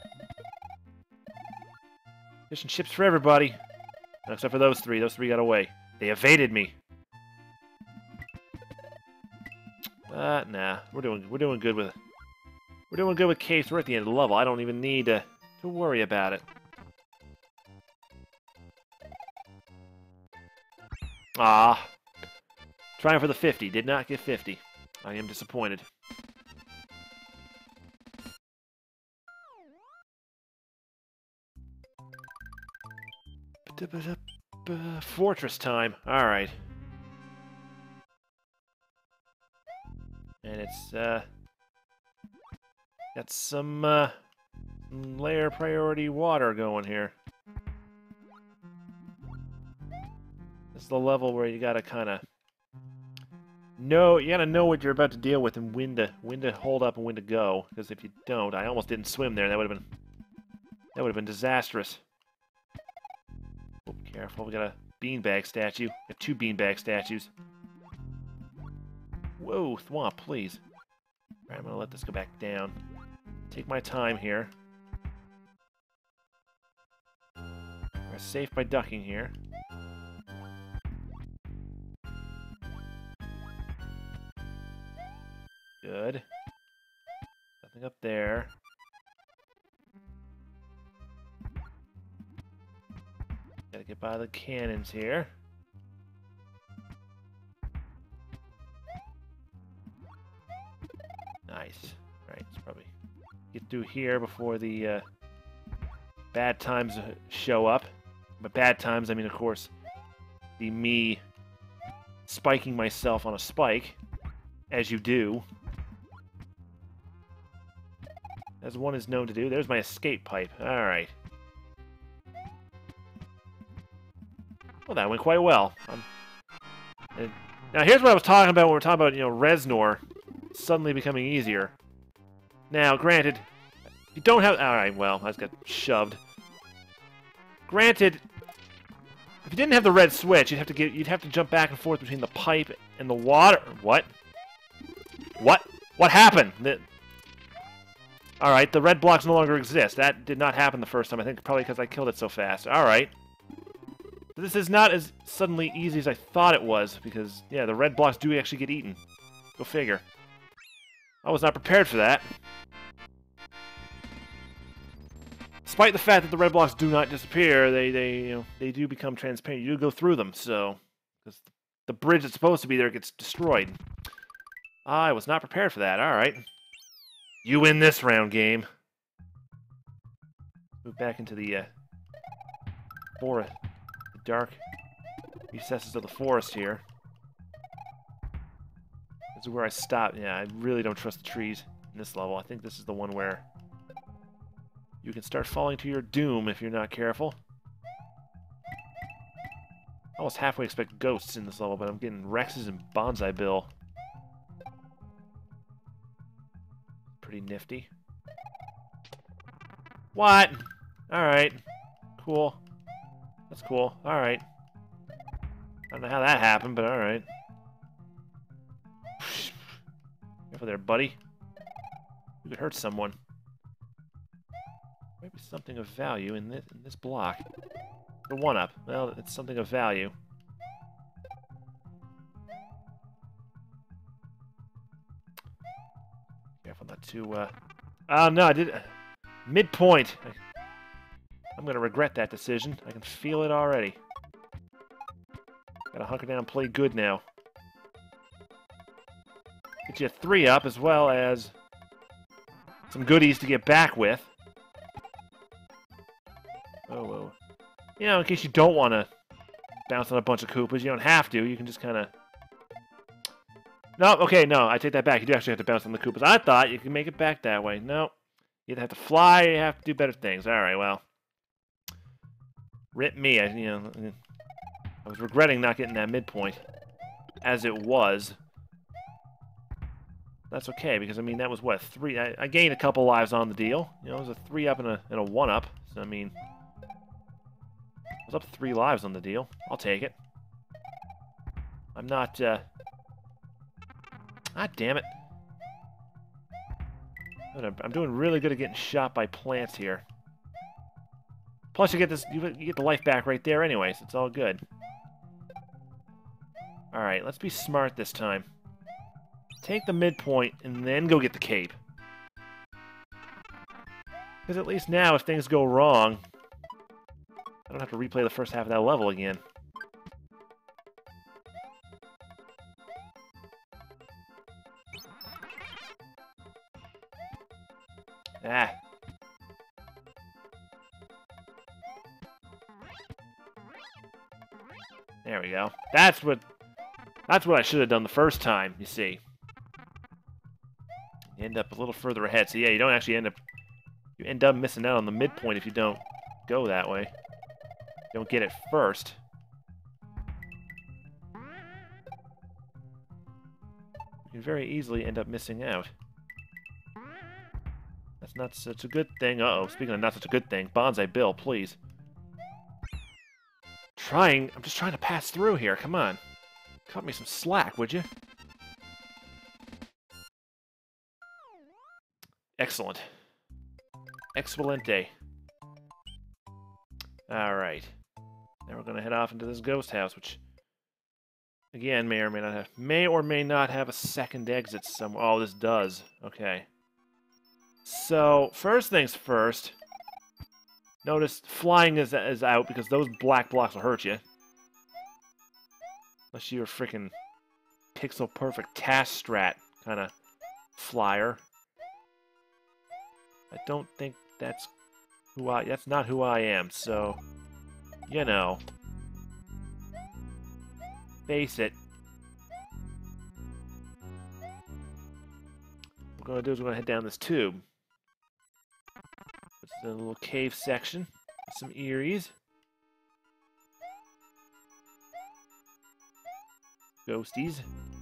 Fish and chips for everybody. Except for those three. Those three got away. They evaded me. Nah. We're doing good with caves. We're at the end of the level. I don't even need to worry about it. Ah. Trying for the 50. Did not get 50. I am disappointed. Fortress time. Alright. And it's, got some layer priority water going here. This is the level where you gotta kinda No, you gotta know what you're about to deal with and when to hold up and when to go. Because if you don't, I almost didn't swim there. That would have been disastrous. Oh, careful, we got a beanbag statue. Got 2 beanbag statues. Whoa, Thwomp, please. Alright, I'm gonna let this go back down. Take my time here. We're safe by ducking here. Good. Nothing up there. Gotta get by the cannons here. Nice. Right, let's probably get through here before the bad times show up. By bad times, I mean, of course, the me spiking myself on a spike, as you do. As one is known to do. There's my escape pipe. Alright. Well, that went quite well. Now, here's what I was talking about when we're talking about, you know, Reznor suddenly becoming easier. Now, granted, you don't have... Alright, well, I just got shoved. Granted, if you didn't have the red switch, you'd have to jump back and forth between the pipe and the water. What? What? What happened? Alright, the red blocks no longer exist. That did not happen the first time. I think probably because I killed it so fast. Alright. This is not as suddenly easy as I thought it was, because, yeah, the red blocks do actually get eaten. Go figure. I was not prepared for that. Despite the fact that the red blocks do not disappear, they do become transparent. You do go through them, so... because the bridge that's supposed to be there gets destroyed. I was not prepared for that. Alright. You win this round, game. Move back into the forest, the dark recesses of the forest here. This is where I stopped. Yeah, I really don't trust the trees in this level. I think this is the one where you can start falling to your doom if you're not careful. I almost halfway expect ghosts in this level, but I'm getting Rexes and Bonsai Bill. Pretty nifty. What? Alright. Cool. That's cool. Alright. I don't know how that happened, but alright. Careful there, buddy. You could hurt someone. Maybe something of value in this block. The 1-up. Well, it's something of value. Careful not to, Oh, no, I did... Midpoint! I'm gonna regret that decision. I can feel it already. Gotta hunker down and play good now. Get you a 3-up as well as some goodies to get back with. Oh. You know, in case you don't want to bounce on a bunch of Koopas, you don't have to. You can just kind of... No, okay, no, I take that back. You do actually have to bounce on the Koopas. I thought you could make it back that way. No. You either have to fly or you have to do better things. Alright, well. Rip me. I was regretting not getting that midpoint. As it was. That's okay, because, I mean, that was, what, 3... I gained a couple lives on the deal. You know, it was a 3-up and a 1-up. So, I mean... I was up 3 lives on the deal. I'll take it. I'm not, Ah, damn it. I'm doing really good at getting shot by plants here. Plus, you get this. You get the life back right there, anyways. It's all good. All right, let's be smart this time. Take the midpoint and then go get the cape. Because at least now, if things go wrong, I don't have to replay the first half of that level again. Ah. There we go. That's what I should have done the first time, you see. You end up a little further ahead. So yeah, you don't actually end up missing out on the midpoint if you don't go that way. Don't get it first. you very easily end up missing out. That's not such a good thing. Uh-oh, speaking of not such a good thing, Bonsai Bill, please. I'm just trying to pass through here, come on. Cut me some slack, would you? Excellent. Excelente. Alright. Now we're gonna head off into this ghost house, which again may or may not have a second exit somewhere. Oh, this does. Okay. So, first things first. Notice flying is out because those black blocks will hurt you. Unless you're a freaking pixel perfect task strat kind of flyer. I don't think that's not who I am, so you know. Face it. What we're gonna do is we're gonna head down this tube. This is a little cave section. Some Eries. Ghosties.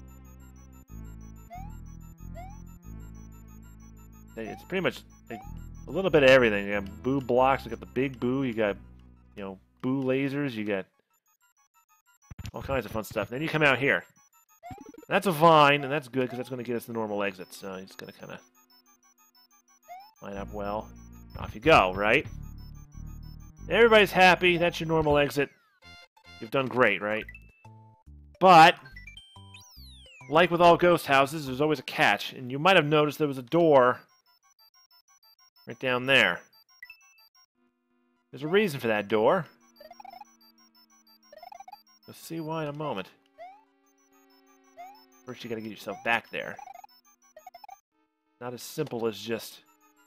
It's pretty much like a little bit of everything. You got boo blocks, you got the big boo, you got, you know, boo lasers, you got all kinds of fun stuff. Then you come out here. That's a vine, and that's good because that's going to get us the normal exit. So you just got to kind of line up well. Off you go, right? Everybody's happy. That's your normal exit. You've done great, right? But, like with all ghost houses, there's always a catch. And you might have noticed there was a door right down there. There's a reason for that door. Let's see why in a moment. First, you gotta get yourself back there. Not as simple as just...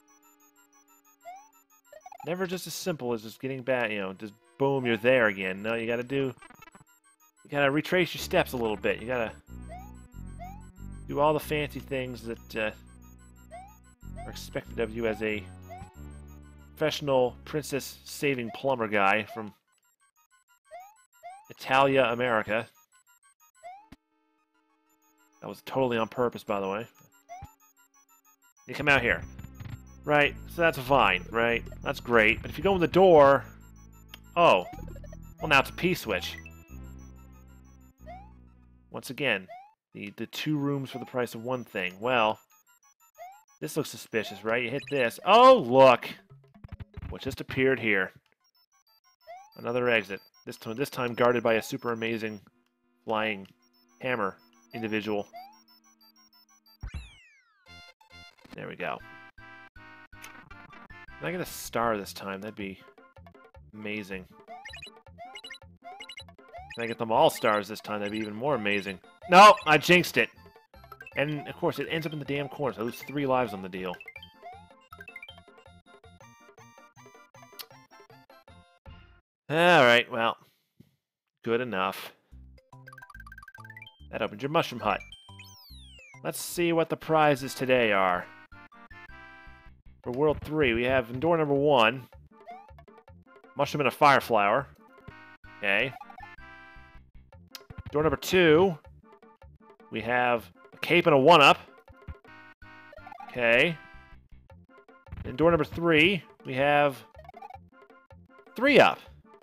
Never just as simple as just getting back, you know, just boom, you're there again. No, you gotta retrace your steps a little bit. You gotta do all the fancy things that are expected of you as a professional princess-saving plumber guy from Italia, America. That was totally on purpose, by the way. You come out here. Right, so that's fine, right? That's great. But if you go in the door... Oh. Well, now it's a P-switch. Once again, the two rooms for the price of one thing. Well, this looks suspicious, right? You hit this. Oh, look! What just appeared here. Another exit. This time guarded by a super amazing flying hammer individual. There we go. Can I get a star this time? That'd be amazing. Can I get them all stars this time? That'd be even more amazing. No! I jinxed it! And, of course, it ends up in the damn corner, so I lose 3 lives on the deal. Alright, well. Good enough. That opens your mushroom hut. Let's see what the prizes today are. For World 3, we have in door number 1, mushroom and a fire flower. Okay. Door number 2, we have a cape and a 1-up. Okay. In door number 3, we have 3-up.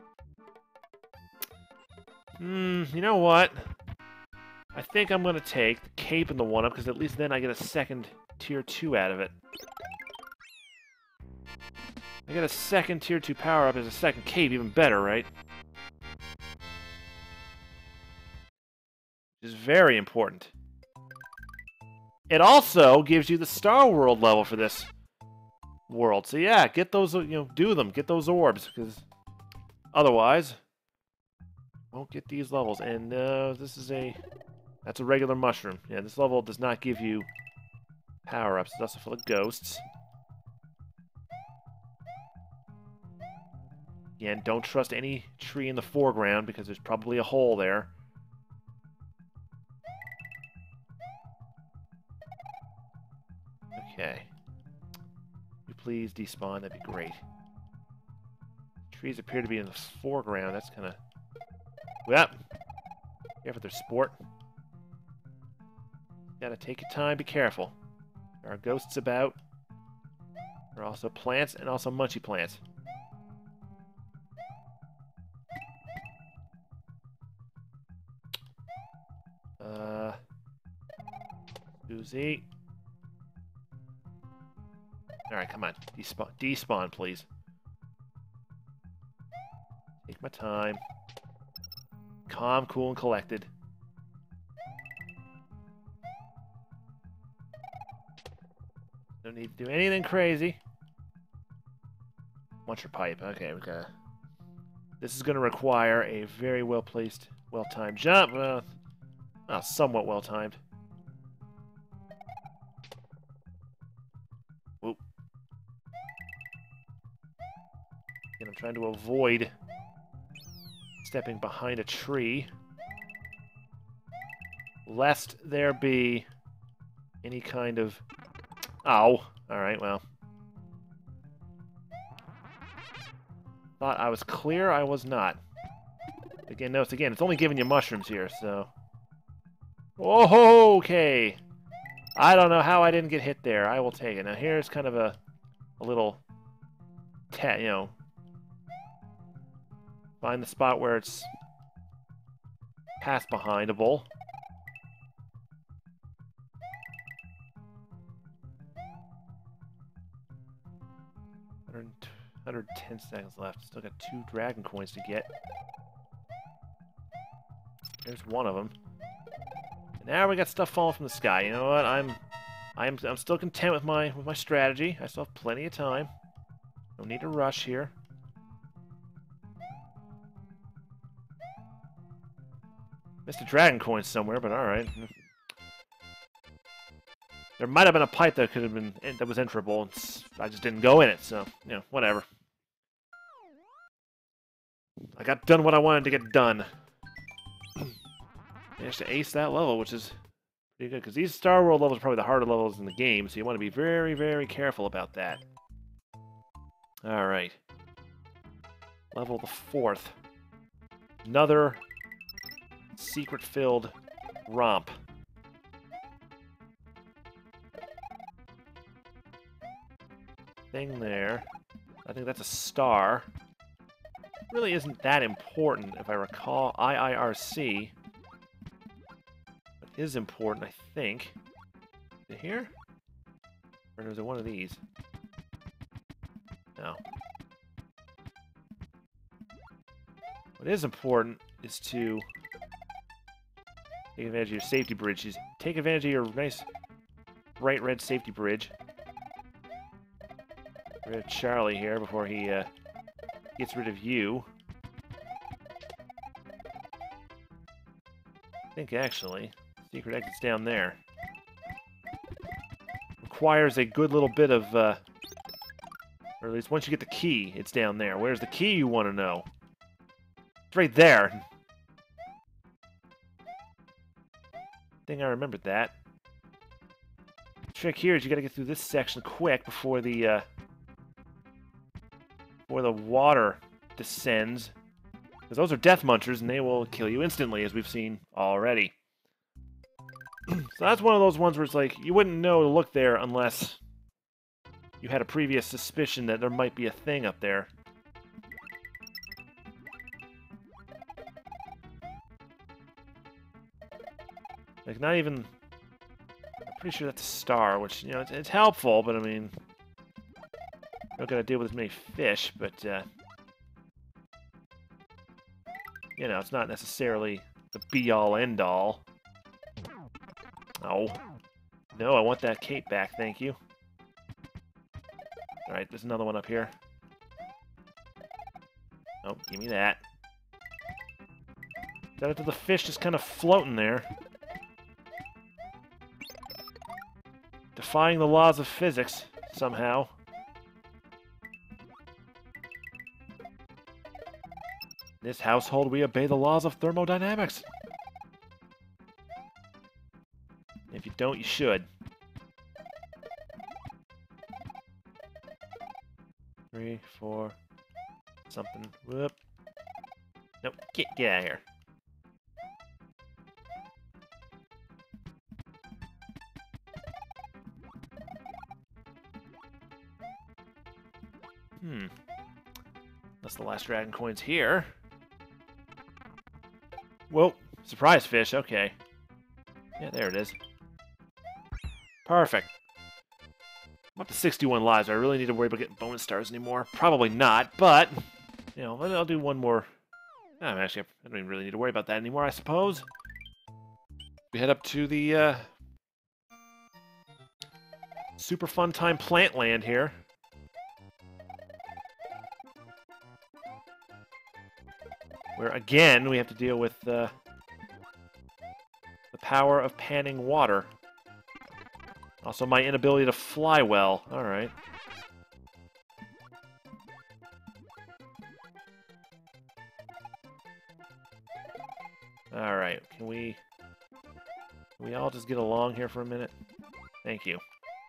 You know what? I think I'm going to take the cape and the 1-up, because at least then I get a second tier 2 out of it. I get a second tier 2 power-up as a second cape, even better, right? Which is very important. It also gives you the Star World level for this world. So yeah, get those, you know, do them. Get those orbs, because otherwise, won't get these levels. And this is that's a regular mushroom. Yeah, this level does not give you power-ups. It's also full of ghosts. Again, don't trust any tree in the foreground because there's probably a hole there. Okay. You please despawn, that'd be great. Trees appear to be in the foreground, that's kind of... Well, careful with their sport. Gotta take your time, be careful. There are ghosts about. There are also plants and also munchy plants. Susie. Alright, come on. Despawn, please. Take my time. Calm, cool, and collected. Don't need to do anything crazy. Muncher pipe. Okay, we got. This is going to require a very well-placed, well-timed jump. Well, somewhat well-timed. Whoop. And I'm trying to avoid stepping behind a tree, lest there be any kind of... Ow. Alright, well. Thought I was clear, I was not. Again, notice again, it's only giving you mushrooms here, so... Oh, okay. I don't know how I didn't get hit there. I will take it. Now here's kind of a little... you know... Find the spot where it's... pass-behindable. 110 seconds left. Still got 2 dragon coins to get. There's one of them. And now we got stuff falling from the sky. You know what? I'm still content with my strategy. I still have plenty of time. No need to rush here. Missed a dragon coin somewhere, but all right. There might have been a pipe that could have been that was enterable. I just didn't go in it, so you know, whatever. I got done what I wanted to get done. Managed to ace that level, which is pretty good because these Star World levels are probably the harder levels in the game, so you want to be very, very careful about that. All right, level the 4th. Another secret-filled romp. Thing there. I think that's a star. Really isn't that important if I recall IIRC. What is important, I think. Is it here? Or is it one of these? No. What is important is to take advantage of your safety bridges. Take advantage of your nice bright red safety bridge. Get rid of Charlie here before he gets rid of you. I think actually, secret exit's down there. Requires a good little bit of, or at least once you get the key, it's down there. Where's the key, you want to know? It's right there. I think I remembered that. The trick here is you got to get through this section quick before the water descends. Because those are death munchers, and they will kill you instantly, as we've seen already. So that's one of those ones where it's like, you wouldn't know to look there unless you had a previous suspicion that there might be a thing up there. Like, not even... I'm pretty sure that's a star, which, you know, it's helpful, but I mean... Not gonna deal with as many fish, but, you know, it's not necessarily the be-all, end-all. Oh. No, I want that cape back, thank you. Alright, there's another one up here. Oh, give me that. Shout out to the fish just kind of floating there. Defying the laws of physics, somehow. In this household, we obey the laws of thermodynamics. If you don't, you should. 3, 4, something. Whoop. Nope, get out of here. That's the last dragon coin's here. Whoa, surprise fish, okay. Yeah, there it is. Perfect. I'm up to 61 lives. Do I really need to worry about getting bonus stars anymore? Probably not, but, you know, I'll do one more. Actually, I don't even really need to worry about that anymore, I suppose. We head up to the Super Fun Time Plant Land here. Where, again, we have to deal with the power of panning water. Also, my inability to fly well. Alright. Alright, can we all just get along here for a minute? Thank you.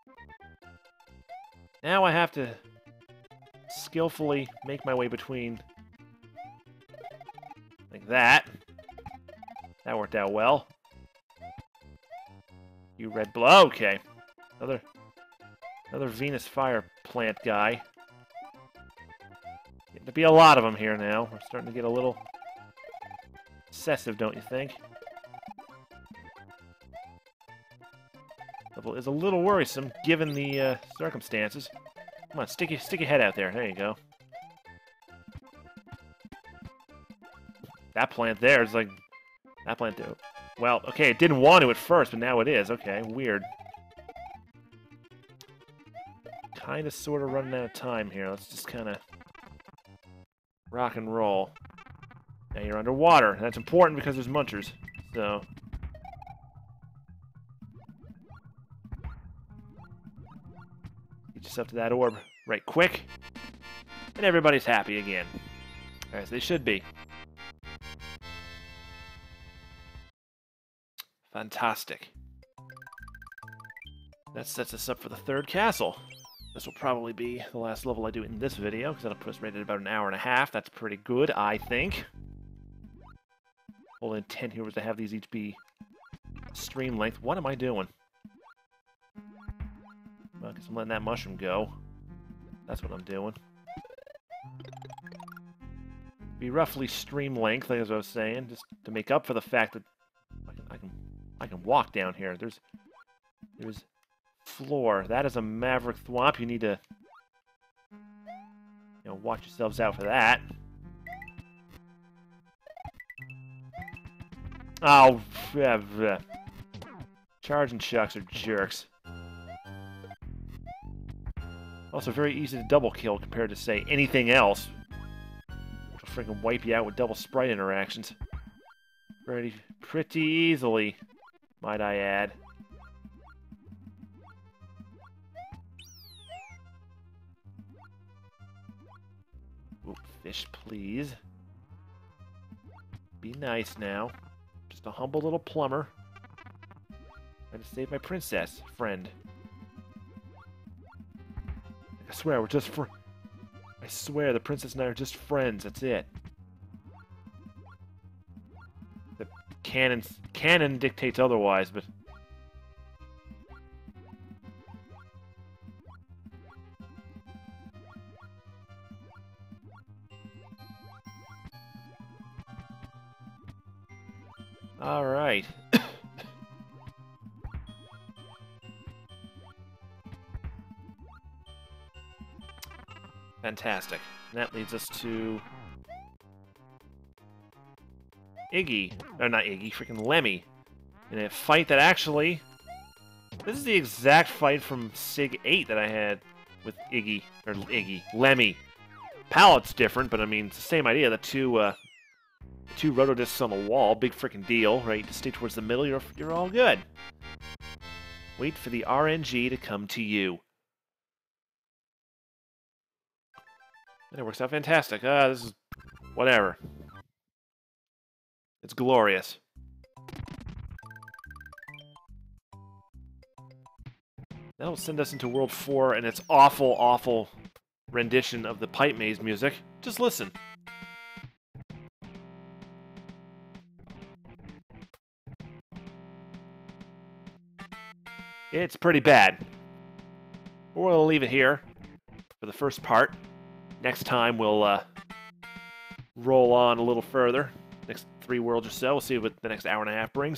Now I have to skillfully make my way between... like that. That worked out well. You red blow. Okay. Another Venus fire plant guy. Getting to be a lot of them here now. We're starting to get a little excessive, don't you think? Level is a little worrisome given the circumstances. Come on, stick your head out there. There you go. That plant there is like... That plant do. Well, okay, it didn't want to at first, but now it is. Okay, weird. Kind of, sort of running out of time here. Let's just kind of rock and roll. Now you're underwater. That's important because there's munchers. So... get yourself to that orb right quick. And everybody's happy again. As they should be. Fantastic. That sets us up for the third castle. This will probably be the last level I do in this video, because that'll put us right at about an hour and a half. That's pretty good, I think. Whole intent here was to have these each be stream length. What am I doing? Well, I guess I'm letting that mushroom go. That's what I'm doing. Be roughly stream length, as I was saying, just to make up for the fact that I can walk down here. There's floor. That is a Maverick Thwomp. You need to, watch yourselves out for that. Oh, yeah. Charge and Shucks are jerks. Also very easy to double kill compared to, say, anything else. Which will freaking wipe you out with double sprite interactions. Pretty easily, might I add. Ooh, fish, please. Be nice now. Just a humble little plumber. Trying to save my princess friend. I swear, we're just I swear, the princess and I are just friends. That's it. The canon dictates otherwise, but... all right. Fantastic. And that leads us to Iggy. Or not Iggy, freaking Lemmy. In a fight that actually... this is the exact fight from Sig 8 that I had with Iggy. Or Iggy. Lemmy. Palette's different, but I mean, it's the same idea. The two rotodiscs on the wall. Big freaking deal, right? Just stay towards the middle, you're all good. Wait for the RNG to come to you. And it works out fantastic. This is... whatever. It's glorious. That'll send us into World 4 and its awful, awful rendition of the Pipe Maze music. Just listen. It's pretty bad. We'll leave it here for the first part. Next time we'll roll on a little further. Next 3 worlds or so. We'll see what the next hour and a half brings.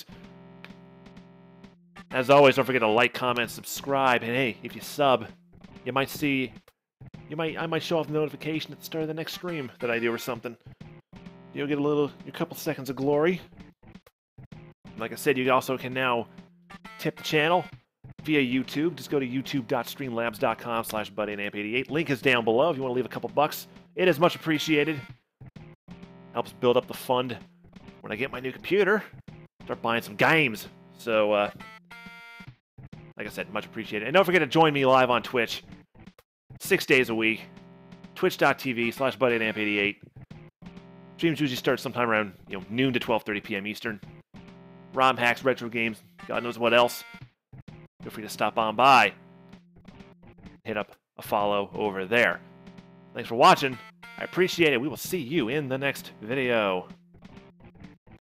As always, don't forget to like, comment, subscribe, and hey, if you sub, you might see, I might show off the notification at the start of the next stream that I do or something. You'll get a couple seconds of glory. Like I said, you also can now tip the channel via YouTube. Just go to youtube.streamlabs.com/BuddyandAmp88. Link is down below if you want to leave a couple bucks. It is much appreciated. Helps build up the fund when I get my new computer. Start buying some games. So, like I said, much appreciated. And don't forget to join me live on Twitch 6 days a week. Twitch.tv/BuddyandAmp88. Streams usually start sometime around noon to 12:30 p.m. Eastern. ROM hacks, retro games, God knows what else. Feel free to stop on by. Hit up a follow over there. Thanks for watching. I appreciate it. We will see you in the next video.